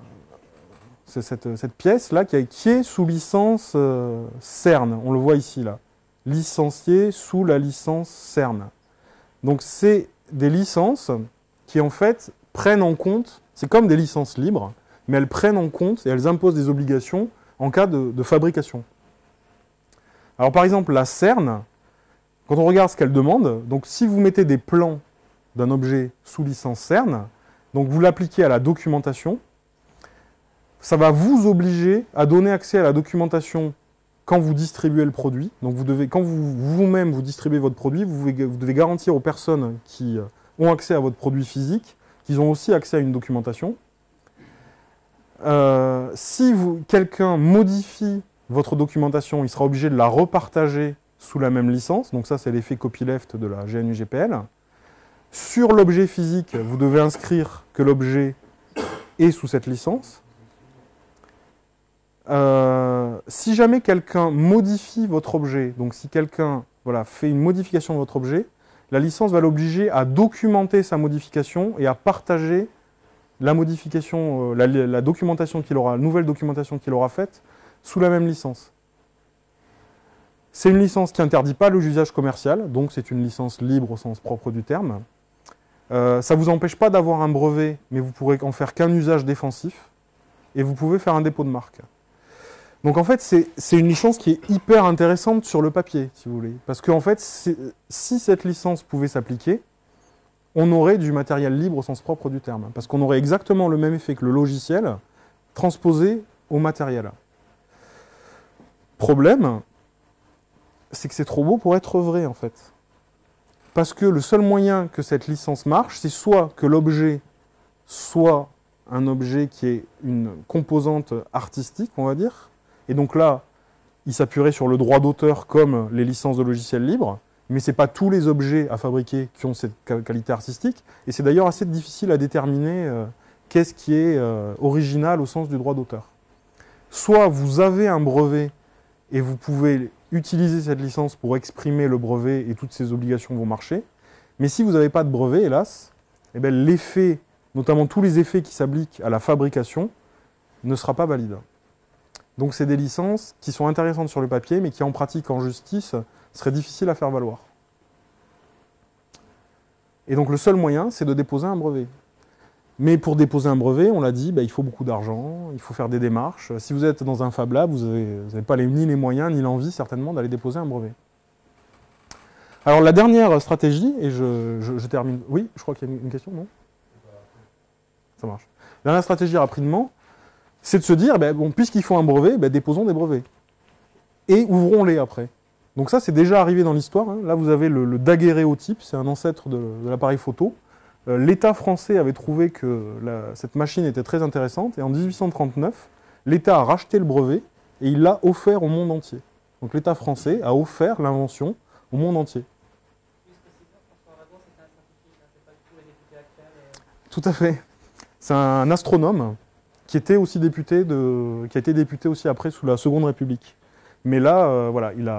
cette pièce-là qui est sous licence CERN. On le voit ici, là. Licencié sous la licence CERN. Donc, c'est des licences qui, en fait, prennent en compte, c'est comme des licences libres, mais elles prennent en compte et elles imposent des obligations en cas de fabrication. Alors, par exemple, la CERN, quand on regarde ce qu'elle demande, donc si vous mettez des plans d'un objet sous licence CERN, donc vous l'appliquez à la documentation, ça va vous obliger à donner accès à la documentation quand vous distribuez le produit. Donc quand vous-même vous distribuez votre produit, vous devez garantir aux personnes qui ont accès à votre produit physique qu'ils ont aussi accès à une documentation. Si quelqu'un modifie votre documentation, il sera obligé de la repartager sous la même licence. Donc ça, c'est l'effet copyleft de la GNU-GPL. Sur l'objet physique, vous devez inscrire que l'objet est sous cette licence. Si jamais quelqu'un modifie votre objet, donc si quelqu'un fait une modification de votre objet, la licence va l'obliger à documenter sa modification et à partager la modification, la documentation qu'il aura, la nouvelle documentation qu'il aura faite sous la même licence. C'est une licence qui n'interdit pas l'usage commercial, donc c'est une licence libre au sens propre du terme. Ça ne vous empêche pas d'avoir un brevet, mais vous pourrez en faire qu'un usage défensif, et vous pouvez faire un dépôt de marque. Donc en fait, c'est une licence qui est hyper intéressante sur le papier, si vous voulez. Parce qu'en fait, si cette licence pouvait s'appliquer, on aurait du matériel libre au sens propre du terme. Parce qu'on aurait exactement le même effet que le logiciel transposé au matériel. Problème, c'est que c'est trop beau pour être vrai, en fait. Parce que le seul moyen que cette licence marche, c'est soit que l'objet soit un objet qui est une composante artistique, on va dire, et donc là, il s'appuierait sur le droit d'auteur comme les licences de logiciels libres, mais ce n'est pas tous les objets à fabriquer qui ont cette qualité artistique, et c'est d'ailleurs assez difficile à déterminer qu'est-ce qui est original au sens du droit d'auteur. Soit vous avez un brevet et vous pouvez utiliser cette licence pour exprimer le brevet et toutes ces obligations vont marcher, mais si vous n'avez pas de brevet, hélas, eh bien, l'effet, notamment tous les effets qui s'appliquent à la fabrication, ne sera pas valide. Donc c'est des licences qui sont intéressantes sur le papier, mais qui en pratique, en justice, seraient difficiles à faire valoir. Et donc le seul moyen, c'est de déposer un brevet. Mais pour déposer un brevet, on l'a dit, il faut beaucoup d'argent, il faut faire des démarches. Si vous êtes dans un Fab Lab, vous n'avez pas ni les moyens, ni l'envie, certainement, d'aller déposer un brevet. Alors la dernière stratégie, et je termine... Oui, je crois qu'il y a une question, non ? Ça marche. La dernière stratégie, rapidement, c'est de se dire, puisqu'il faut un brevet, déposons des brevets. Et ouvrons-les après. Donc ça, c'est déjà arrivé dans l'histoire. Hein. Là, vous avez le daguerréotype, c'est un ancêtre de l'appareil photo. L'État français avait trouvé que cette machine était très intéressante, et en 1839, l'État a racheté le brevet, et il l'a offert au monde entier. Donc l'État français a offert l'invention au monde entier. Tout à fait. C'est un astronome qui était aussi député qui a été député aussi après sous la Seconde République. Mais là,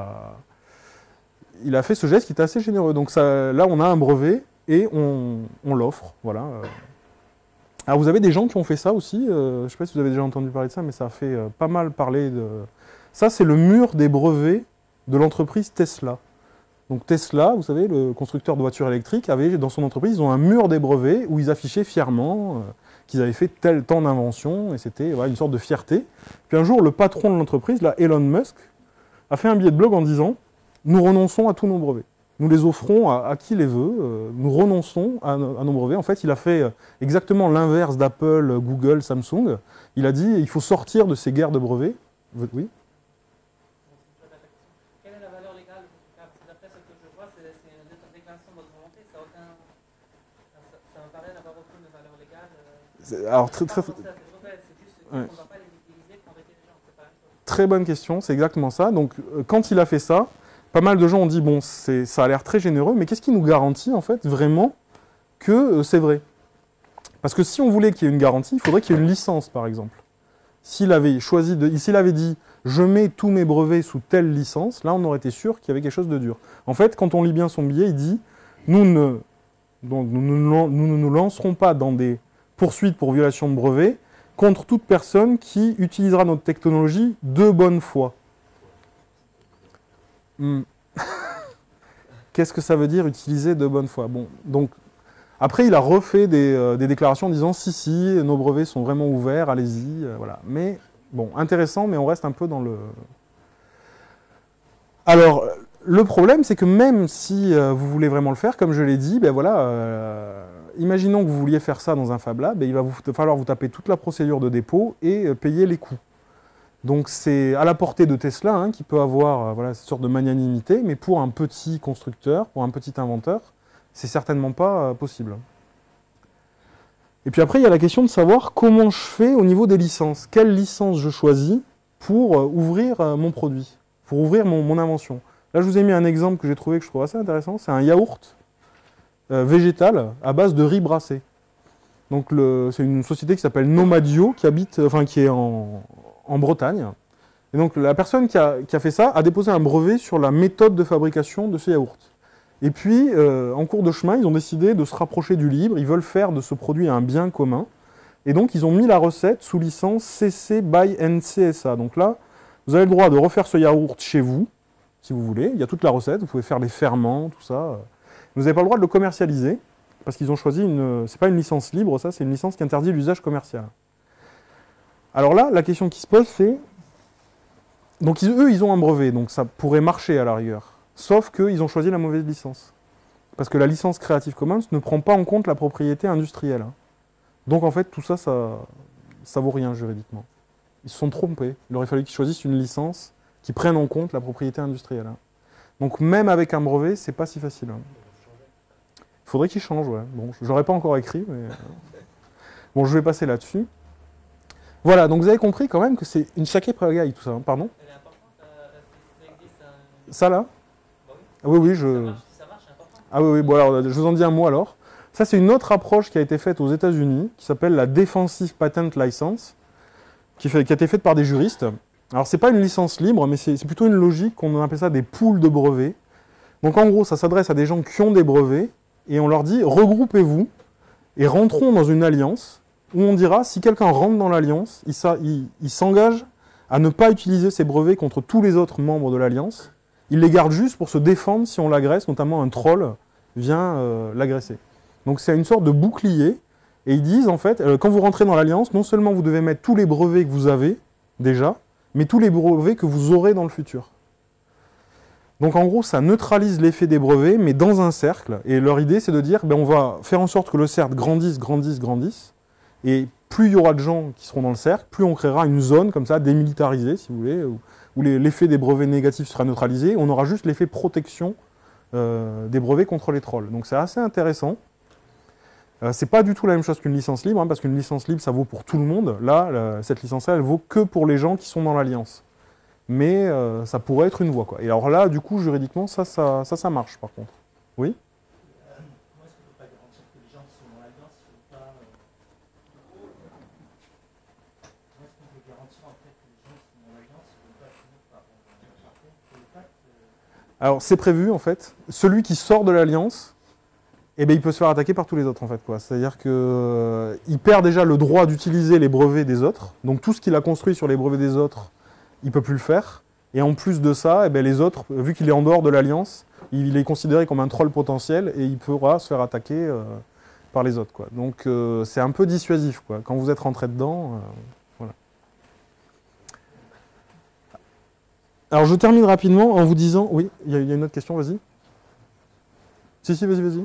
il a fait ce geste qui était assez généreux. Donc là, on a un brevet et on l'offre. Voilà. Alors vous avez des gens qui ont fait ça aussi. Je ne sais pas si vous avez déjà entendu parler de ça, mais ça a fait pas mal parler Ça, c'est le mur des brevets de l'entreprise Tesla. Donc Tesla, vous savez, le constructeur de voitures électriques, avait dans son entreprise, ils ont un mur des brevets où ils affichaient fièrement qu'ils avaient fait tel temps d'invention, et c'était voilà, une sorte de fierté. Puis un jour, le patron de l'entreprise, là, Elon Musk, a fait un billet de blog en disant « Nous renonçons à tous nos brevets. Nous les offrons à qui les veut. Nous renonçons à nos brevets. » En fait, il a fait exactement l'inverse d'Apple, Google, Samsung. Il a dit « Il faut sortir de ces guerres de brevets. » Oui. Quelle est la valeur légale? Parce que d'après ce que je vois, c'est une déclaration de votre volonté. Ça me paraît n'avoir aucune valeur légale. Alors, c'est juste qu'on ne va pas les utiliser pour embêter les gens. C'est pas la même chose. Très bonne question, c'est exactement ça. Donc, quand il a fait ça, pas mal de gens ont dit, bon, ça a l'air très généreux, mais qu'est-ce qui nous garantit, en fait, vraiment, que c'est vrai? Parce que si on voulait qu'il y ait une garantie, il faudrait qu'il y ait une licence, par exemple. S'il avait dit, je mets tous mes brevets sous telle licence, là, on aurait été sûr qu'il y avait quelque chose de dur. En fait, quand on lit bien son billet, il dit, nous ne nous lancerons pas dans des poursuites pour violation de brevets contre toute personne qui utilisera notre technologie de bonne foi. Qu'est-ce que ça veut dire utiliser de bonne foi? Bon, donc, après, il a refait des déclarations en disant si, nos brevets sont vraiment ouverts, allez-y, voilà. Mais, bon, intéressant, mais on reste un peu dans le... Alors, le problème, c'est que même si vous voulez vraiment le faire, comme je l'ai dit, ben voilà, imaginons que vous vouliez faire ça dans un Fab Lab, et il va falloir vous taper toute la procédure de dépôt et payer les coûts. Donc c'est à la portée de Tesla, hein, qui peut avoir voilà, cette sorte de magnanimité, mais pour un petit constructeur, pour un petit inventeur, c'est certainement pas possible. Et puis après, il y a la question de savoir comment je fais au niveau des licences. Quelle licence je choisis pour ouvrir mon produit, pour ouvrir mon invention. Là, je vous ai mis un exemple que j'ai trouvé que je trouve assez intéressant. C'est un yaourt végétal à base de riz brassé. Donc c'est une société qui s'appelle Nomadio, qui est en Bretagne. Et donc la personne qui a fait ça a déposé un brevet sur la méthode de fabrication de ce yaourt. Et puis, en cours de chemin, ils ont décidé de se rapprocher du libre. Ils veulent faire de ce produit un bien commun. Et donc, ils ont mis la recette sous licence CC by NCSA. Donc là, vous avez le droit de refaire ce yaourt chez vous, si vous voulez. Il y a toute la recette. Vous pouvez faire les ferments, tout ça. Vous n'avez pas le droit de le commercialiser, parce qu'ils ont choisi c'est pas une licence libre, ça, c'est une licence qui interdit l'usage commercial. Alors là, la question qui se pose, c'est... Donc eux, ils ont un brevet, donc ça pourrait marcher à la rigueur. Sauf qu'ils ont choisi la mauvaise licence. Parce que la licence Creative Commons ne prend pas en compte la propriété industrielle. Donc en fait, tout ça, ça vaut rien juridiquement. Ils se sont trompés. Il aurait fallu qu'ils choisissent une licence qui prenne en compte la propriété industrielle. Donc même avec un brevet, c'est pas si facile. Il faudrait qu'ils changent, ouais. Bon, je l'aurais pas encore écrit, mais... Bon, je vais passer là-dessus. Voilà, donc vous avez compris quand même que c'est une sacrée pagaille, tout ça. Hein. Pardon? Elle est importante, ça existe. Ça là? Bah oui. Ah, oui, Si ça marche, c'est important. Ah oui, bon alors, je vous en dis un mot alors. Ça, c'est une autre approche qui a été faite aux États-Unis, qui s'appelle la Defensive Patent License, qui a été faite par des juristes. Alors, c'est pas une licence libre, mais c'est plutôt une logique, on appelle ça des pools de brevets. Donc, en gros, ça s'adresse à des gens qui ont des brevets, et on leur dit, regroupez-vous, et rentrons dans une alliance, où on dira, si quelqu'un rentre dans l'alliance, il s'engage à ne pas utiliser ses brevets contre tous les autres membres de l'alliance. Il les garde juste pour se défendre si on l'agresse, notamment un troll vient l'agresser. Donc c'est une sorte de bouclier, et ils disent en fait, quand vous rentrez dans l'alliance, non seulement vous devez mettre tous les brevets que vous avez déjà, mais tous les brevets que vous aurez dans le futur. Donc en gros, ça neutralise l'effet des brevets, mais dans un cercle, et leur idée c'est de dire, on va faire en sorte que le cercle grandisse, grandisse, grandisse, et plus il y aura de gens qui seront dans le cercle, plus on créera une zone comme ça, démilitarisée, si vous voulez, où l'effet des brevets négatifs sera neutralisé. On aura juste l'effet protection des brevets contre les trolls. Donc c'est assez intéressant. C'est pas du tout la même chose qu'une licence libre, hein, parce qu'une licence libre, ça vaut pour tout le monde. Là, cette licence-là, elle vaut que pour les gens qui sont dans l'alliance. Mais ça pourrait être une voie, quoi. Et alors là, du coup, juridiquement, ça marche, par contre. Oui ? Alors, c'est prévu, en fait. Celui qui sort de l'alliance, il peut se faire attaquer par tous les autres, en fait, quoi. C'est-à-dire qu'il perd déjà le droit d'utiliser les brevets des autres. Donc, tout ce qu'il a construit sur les brevets des autres, il ne peut plus le faire. Et en plus de ça, eh ben, les autres, vu qu'il est en dehors de l'alliance, il est considéré comme un troll potentiel et il pourra se faire attaquer par les autres, quoi. Donc c'est un peu dissuasif, quoi. Quand vous êtes rentré dedans, voilà. Alors je termine rapidement en vous disant... Oui, il y a une autre question, vas-y. Si, vas-y.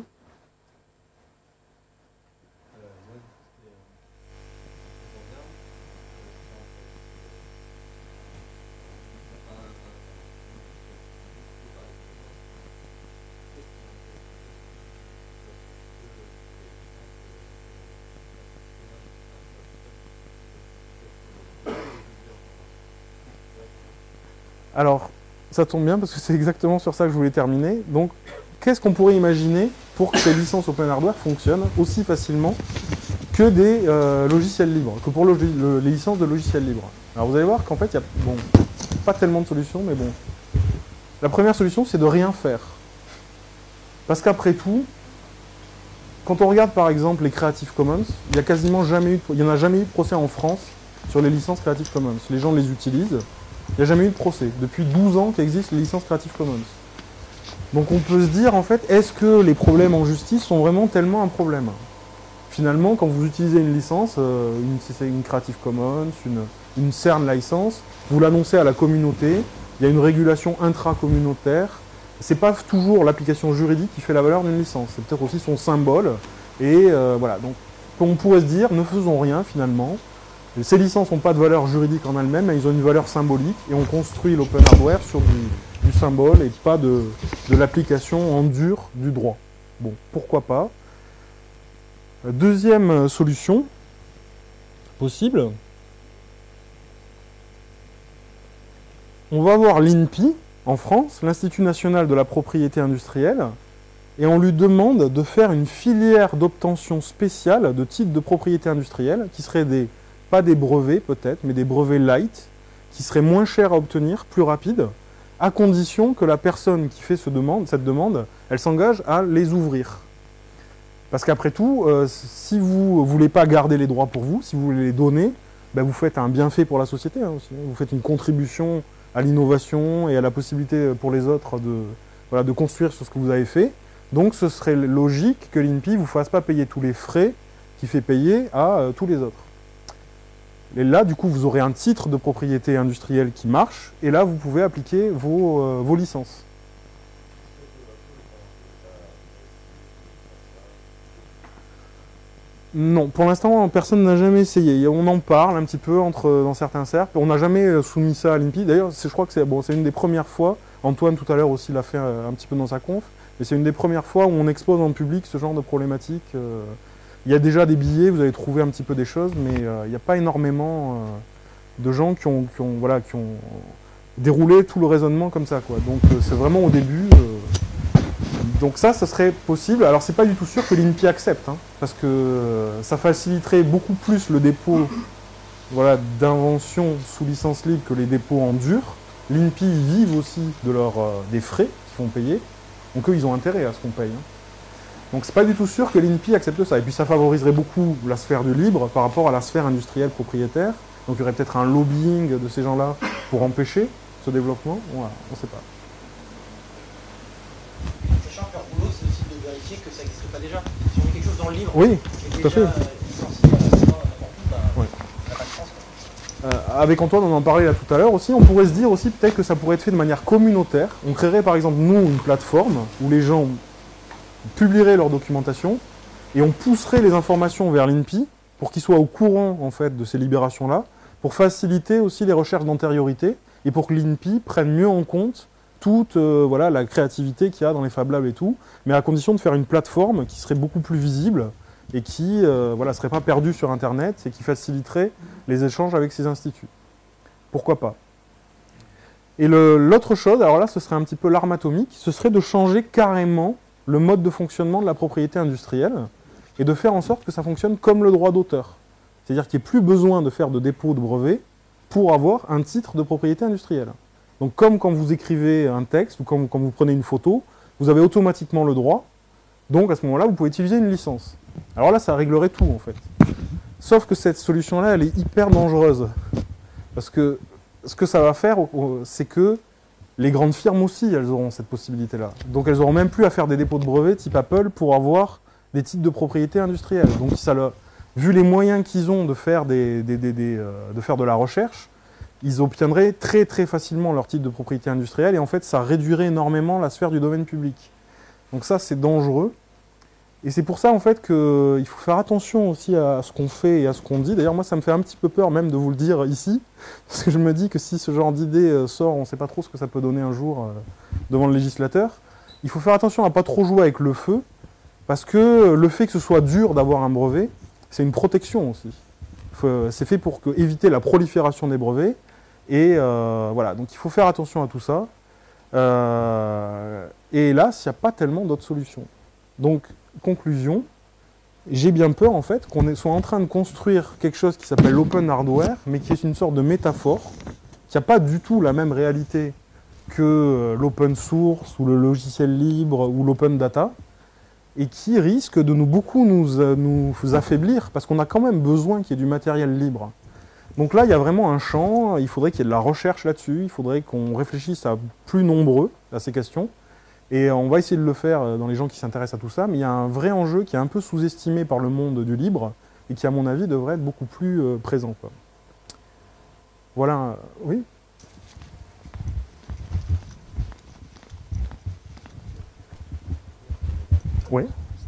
Alors, ça tombe bien parce que c'est exactement sur ça que je voulais terminer. Donc, qu'est-ce qu'on pourrait imaginer pour que ces licences open hardware fonctionnent aussi facilement que des logiciels libres, que pour les licences de logiciels libres? Alors, vous allez voir qu'en fait, il y a pas tellement de solutions, mais bon. La première solution, c'est de rien faire. Parce qu'après tout, quand on regarde par exemple les Creative Commons, il n'y en a jamais eu de procès en France sur les licences Creative Commons. Les gens les utilisent. Il n'y a jamais eu de procès. Depuis 12 ans qu'existent les licences Creative Commons. Donc on peut se dire, en fait, est-ce que les problèmes en justice sont vraiment tellement un problème? Finalement, quand vous utilisez une licence, une Creative Commons, une CERN licence, vous l'annoncez à la communauté, il y a une régulation intra-communautaire. C'est pas toujours l'application juridique qui fait la valeur d'une licence, c'est peut-être aussi son symbole. Et voilà, donc on pourrait se dire, ne faisons rien finalement. Ces licences n'ont pas de valeur juridique en elles-mêmes, mais ils ont une valeur symbolique et on construit l'open hardware sur du symbole et pas de l'application en dur du droit. Bon, pourquoi pas. Deuxième solution possible, on va voir l'INPI en France, l'Institut national de la propriété industrielle, et on lui demande de faire une filière d'obtention spéciale de titres de propriété industrielle qui seraient pas des brevets peut-être, mais des brevets light, qui seraient moins chers à obtenir, plus rapides, à condition que la personne qui fait cette demande, elle s'engage à les ouvrir. Parce qu'après tout, si vous ne voulez pas garder les droits pour vous, si vous voulez les donner, ben vous faites un bienfait pour la société aussi. Vous faites une contribution à l'innovation et à la possibilité pour les autres de construire sur ce que vous avez fait. Donc ce serait logique que l'INPI ne vous fasse pas payer tous les frais qu'il fait payer à tous les autres. Et là, du coup, vous aurez un titre de propriété industrielle qui marche, et là, vous pouvez appliquer vos licences. Non, pour l'instant, personne n'a jamais essayé. On en parle un petit peu dans certains cercles. On n'a jamais soumis ça à l'INPI. D'ailleurs, je crois que c'est une des premières fois. Antoine, tout à l'heure aussi, l'a fait un petit peu dans sa conf. Mais c'est une des premières fois où on expose en public ce genre de problématique. Il y a déjà des billets, vous avez trouvé un petit peu des choses, mais il n'y a pas énormément de gens qui ont déroulé tout le raisonnement comme ça, quoi. Donc c'est vraiment au début. Donc ça serait possible. Alors c'est pas du tout sûr que l'INPI accepte, hein, parce que ça faciliterait beaucoup plus le dépôt d'inventions sous licence libre que les dépôts en dur. L'INPI vivent aussi des frais qu'ils font payer, donc eux ils ont intérêt à ce qu'on paye. Hein. Donc c'est pas du tout sûr que l'INPI accepte ça. Et puis ça favoriserait beaucoup la sphère du libre par rapport à la sphère industrielle propriétaire. Donc il y aurait peut-être un lobbying de ces gens-là pour empêcher ce développement. Voilà, on ne sait pas. Sachant que leur boulot, c'est aussi de vérifier que ça n'existe pas déjà. Si on met quelque chose dans le livre, oui, tout à fait. Avec Antoine, on en parlait là tout à l'heure aussi. On pourrait se dire aussi peut-être que ça pourrait être fait de manière communautaire. On créerait par exemple, nous, une plateforme où les gens publieraient leur documentation et on pousserait les informations vers l'INPI pour qu'ils soient au courant en fait de ces libérations-là, pour faciliter aussi les recherches d'antériorité et pour que l'INPI prenne mieux en compte toute la créativité qu'il y a dans les Fab Labs et tout, mais à condition de faire une plateforme qui serait beaucoup plus visible et qui ne serait pas perdue sur Internet et qui faciliterait les échanges avec ces instituts. Pourquoi pas? Et l'autre chose, alors là ce serait un petit peu l'arme atomique, ce serait de changer carrément le mode de fonctionnement de la propriété industrielle et de faire en sorte que ça fonctionne comme le droit d'auteur. C'est-à-dire qu'il n'y ait plus besoin de faire de dépôt de brevet pour avoir un titre de propriété industrielle. Donc comme quand vous écrivez un texte ou quand vous prenez une photo, vous avez automatiquement le droit, donc à ce moment-là, vous pouvez utiliser une licence. Alors là, ça réglerait tout en fait. Sauf que cette solution-là, elle est hyper dangereuse. Parce que ce que ça va faire, c'est que les grandes firmes aussi, elles auront cette possibilité-là. Donc elles n'auront même plus à faire des dépôts de brevets type Apple pour avoir des titres de propriété industrielle. Donc vu les moyens qu'ils ont de faire, de faire de la recherche, ils obtiendraient très très facilement leur titre de propriété industrielle et en fait ça réduirait énormément la sphère du domaine public. Donc ça c'est dangereux. Et c'est pour ça en fait qu'il faut faire attention aussi à ce qu'on fait et à ce qu'on dit. D'ailleurs moi ça me fait un petit peu peur même de vous le dire ici, parce que je me dis que si ce genre d'idée sort, on ne sait pas trop ce que ça peut donner un jour devant le législateur. Il faut faire attention à ne pas trop jouer avec le feu, parce que le fait que ce soit dur d'avoir un brevet, c'est une protection aussi. C'est fait pour éviter la prolifération des brevets, et voilà, donc il faut faire attention à tout ça. Et hélas, il n'y a pas tellement d'autres solutions. Donc, conclusion, j'ai bien peur en fait qu'on soit en train de construire quelque chose qui s'appelle l'open hardware, mais qui est une sorte de métaphore, qui n'a pas du tout la même réalité que l'open source, ou le logiciel libre, ou l'open data, et qui risque de beaucoup nous affaiblir, parce qu'on a quand même besoin qu'il y ait du matériel libre. Donc là, il y a vraiment un champ, il faudrait qu'il y ait de la recherche là-dessus, il faudrait qu'on réfléchisse à plus nombreux à ces questions. Et on va essayer de le faire dans les gens qui s'intéressent à tout ça, mais il y a un vrai enjeu qui est un peu sous-estimé par le monde du libre et qui, à mon avis, devrait être beaucoup plus présent, quoi. Voilà, oui ? Oui ?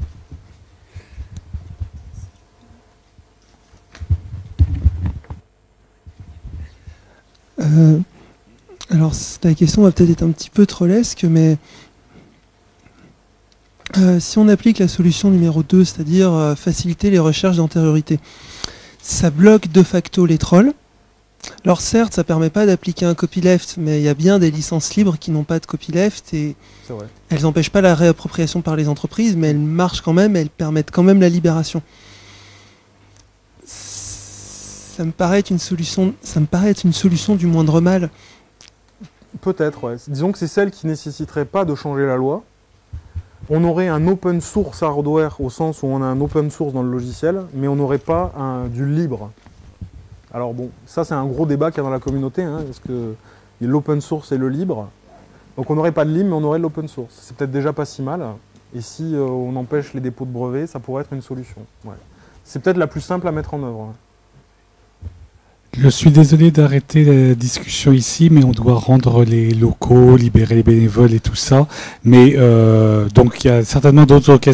Alors, la question va peut-être être un petit peu trollesque, mais si on applique la solution numéro 2, c'est-à-dire faciliter les recherches d'antériorité, ça bloque de facto les trolls. Alors certes, ça ne permet pas d'appliquer un copyleft, mais il y a bien des licences libres qui n'ont pas de copyleft, et elles n'empêchent pas la réappropriation par les entreprises, mais elles marchent quand même, elles permettent quand même la libération. Ça me paraît être une solution du moindre mal. Peut-être, ouais. Disons que c'est celle qui ne nécessiterait pas de changer la loi. On aurait un open source hardware au sens où on a un open source dans le logiciel, mais on n'aurait pas du libre. Alors bon, ça c'est un gros débat qu'il y a dans la communauté, hein, parce que l'open source et le libre. Donc on n'aurait pas de libre, mais on aurait de l'open source. C'est peut-être déjà pas si mal. Et si on empêche les dépôts de brevets, ça pourrait être une solution. Ouais. C'est peut-être la plus simple à mettre en œuvre. Je suis désolé d'arrêter la discussion ici, mais on doit rendre les locaux, libérer les bénévoles et tout ça. Mais donc il y a certainement d'autres occasions.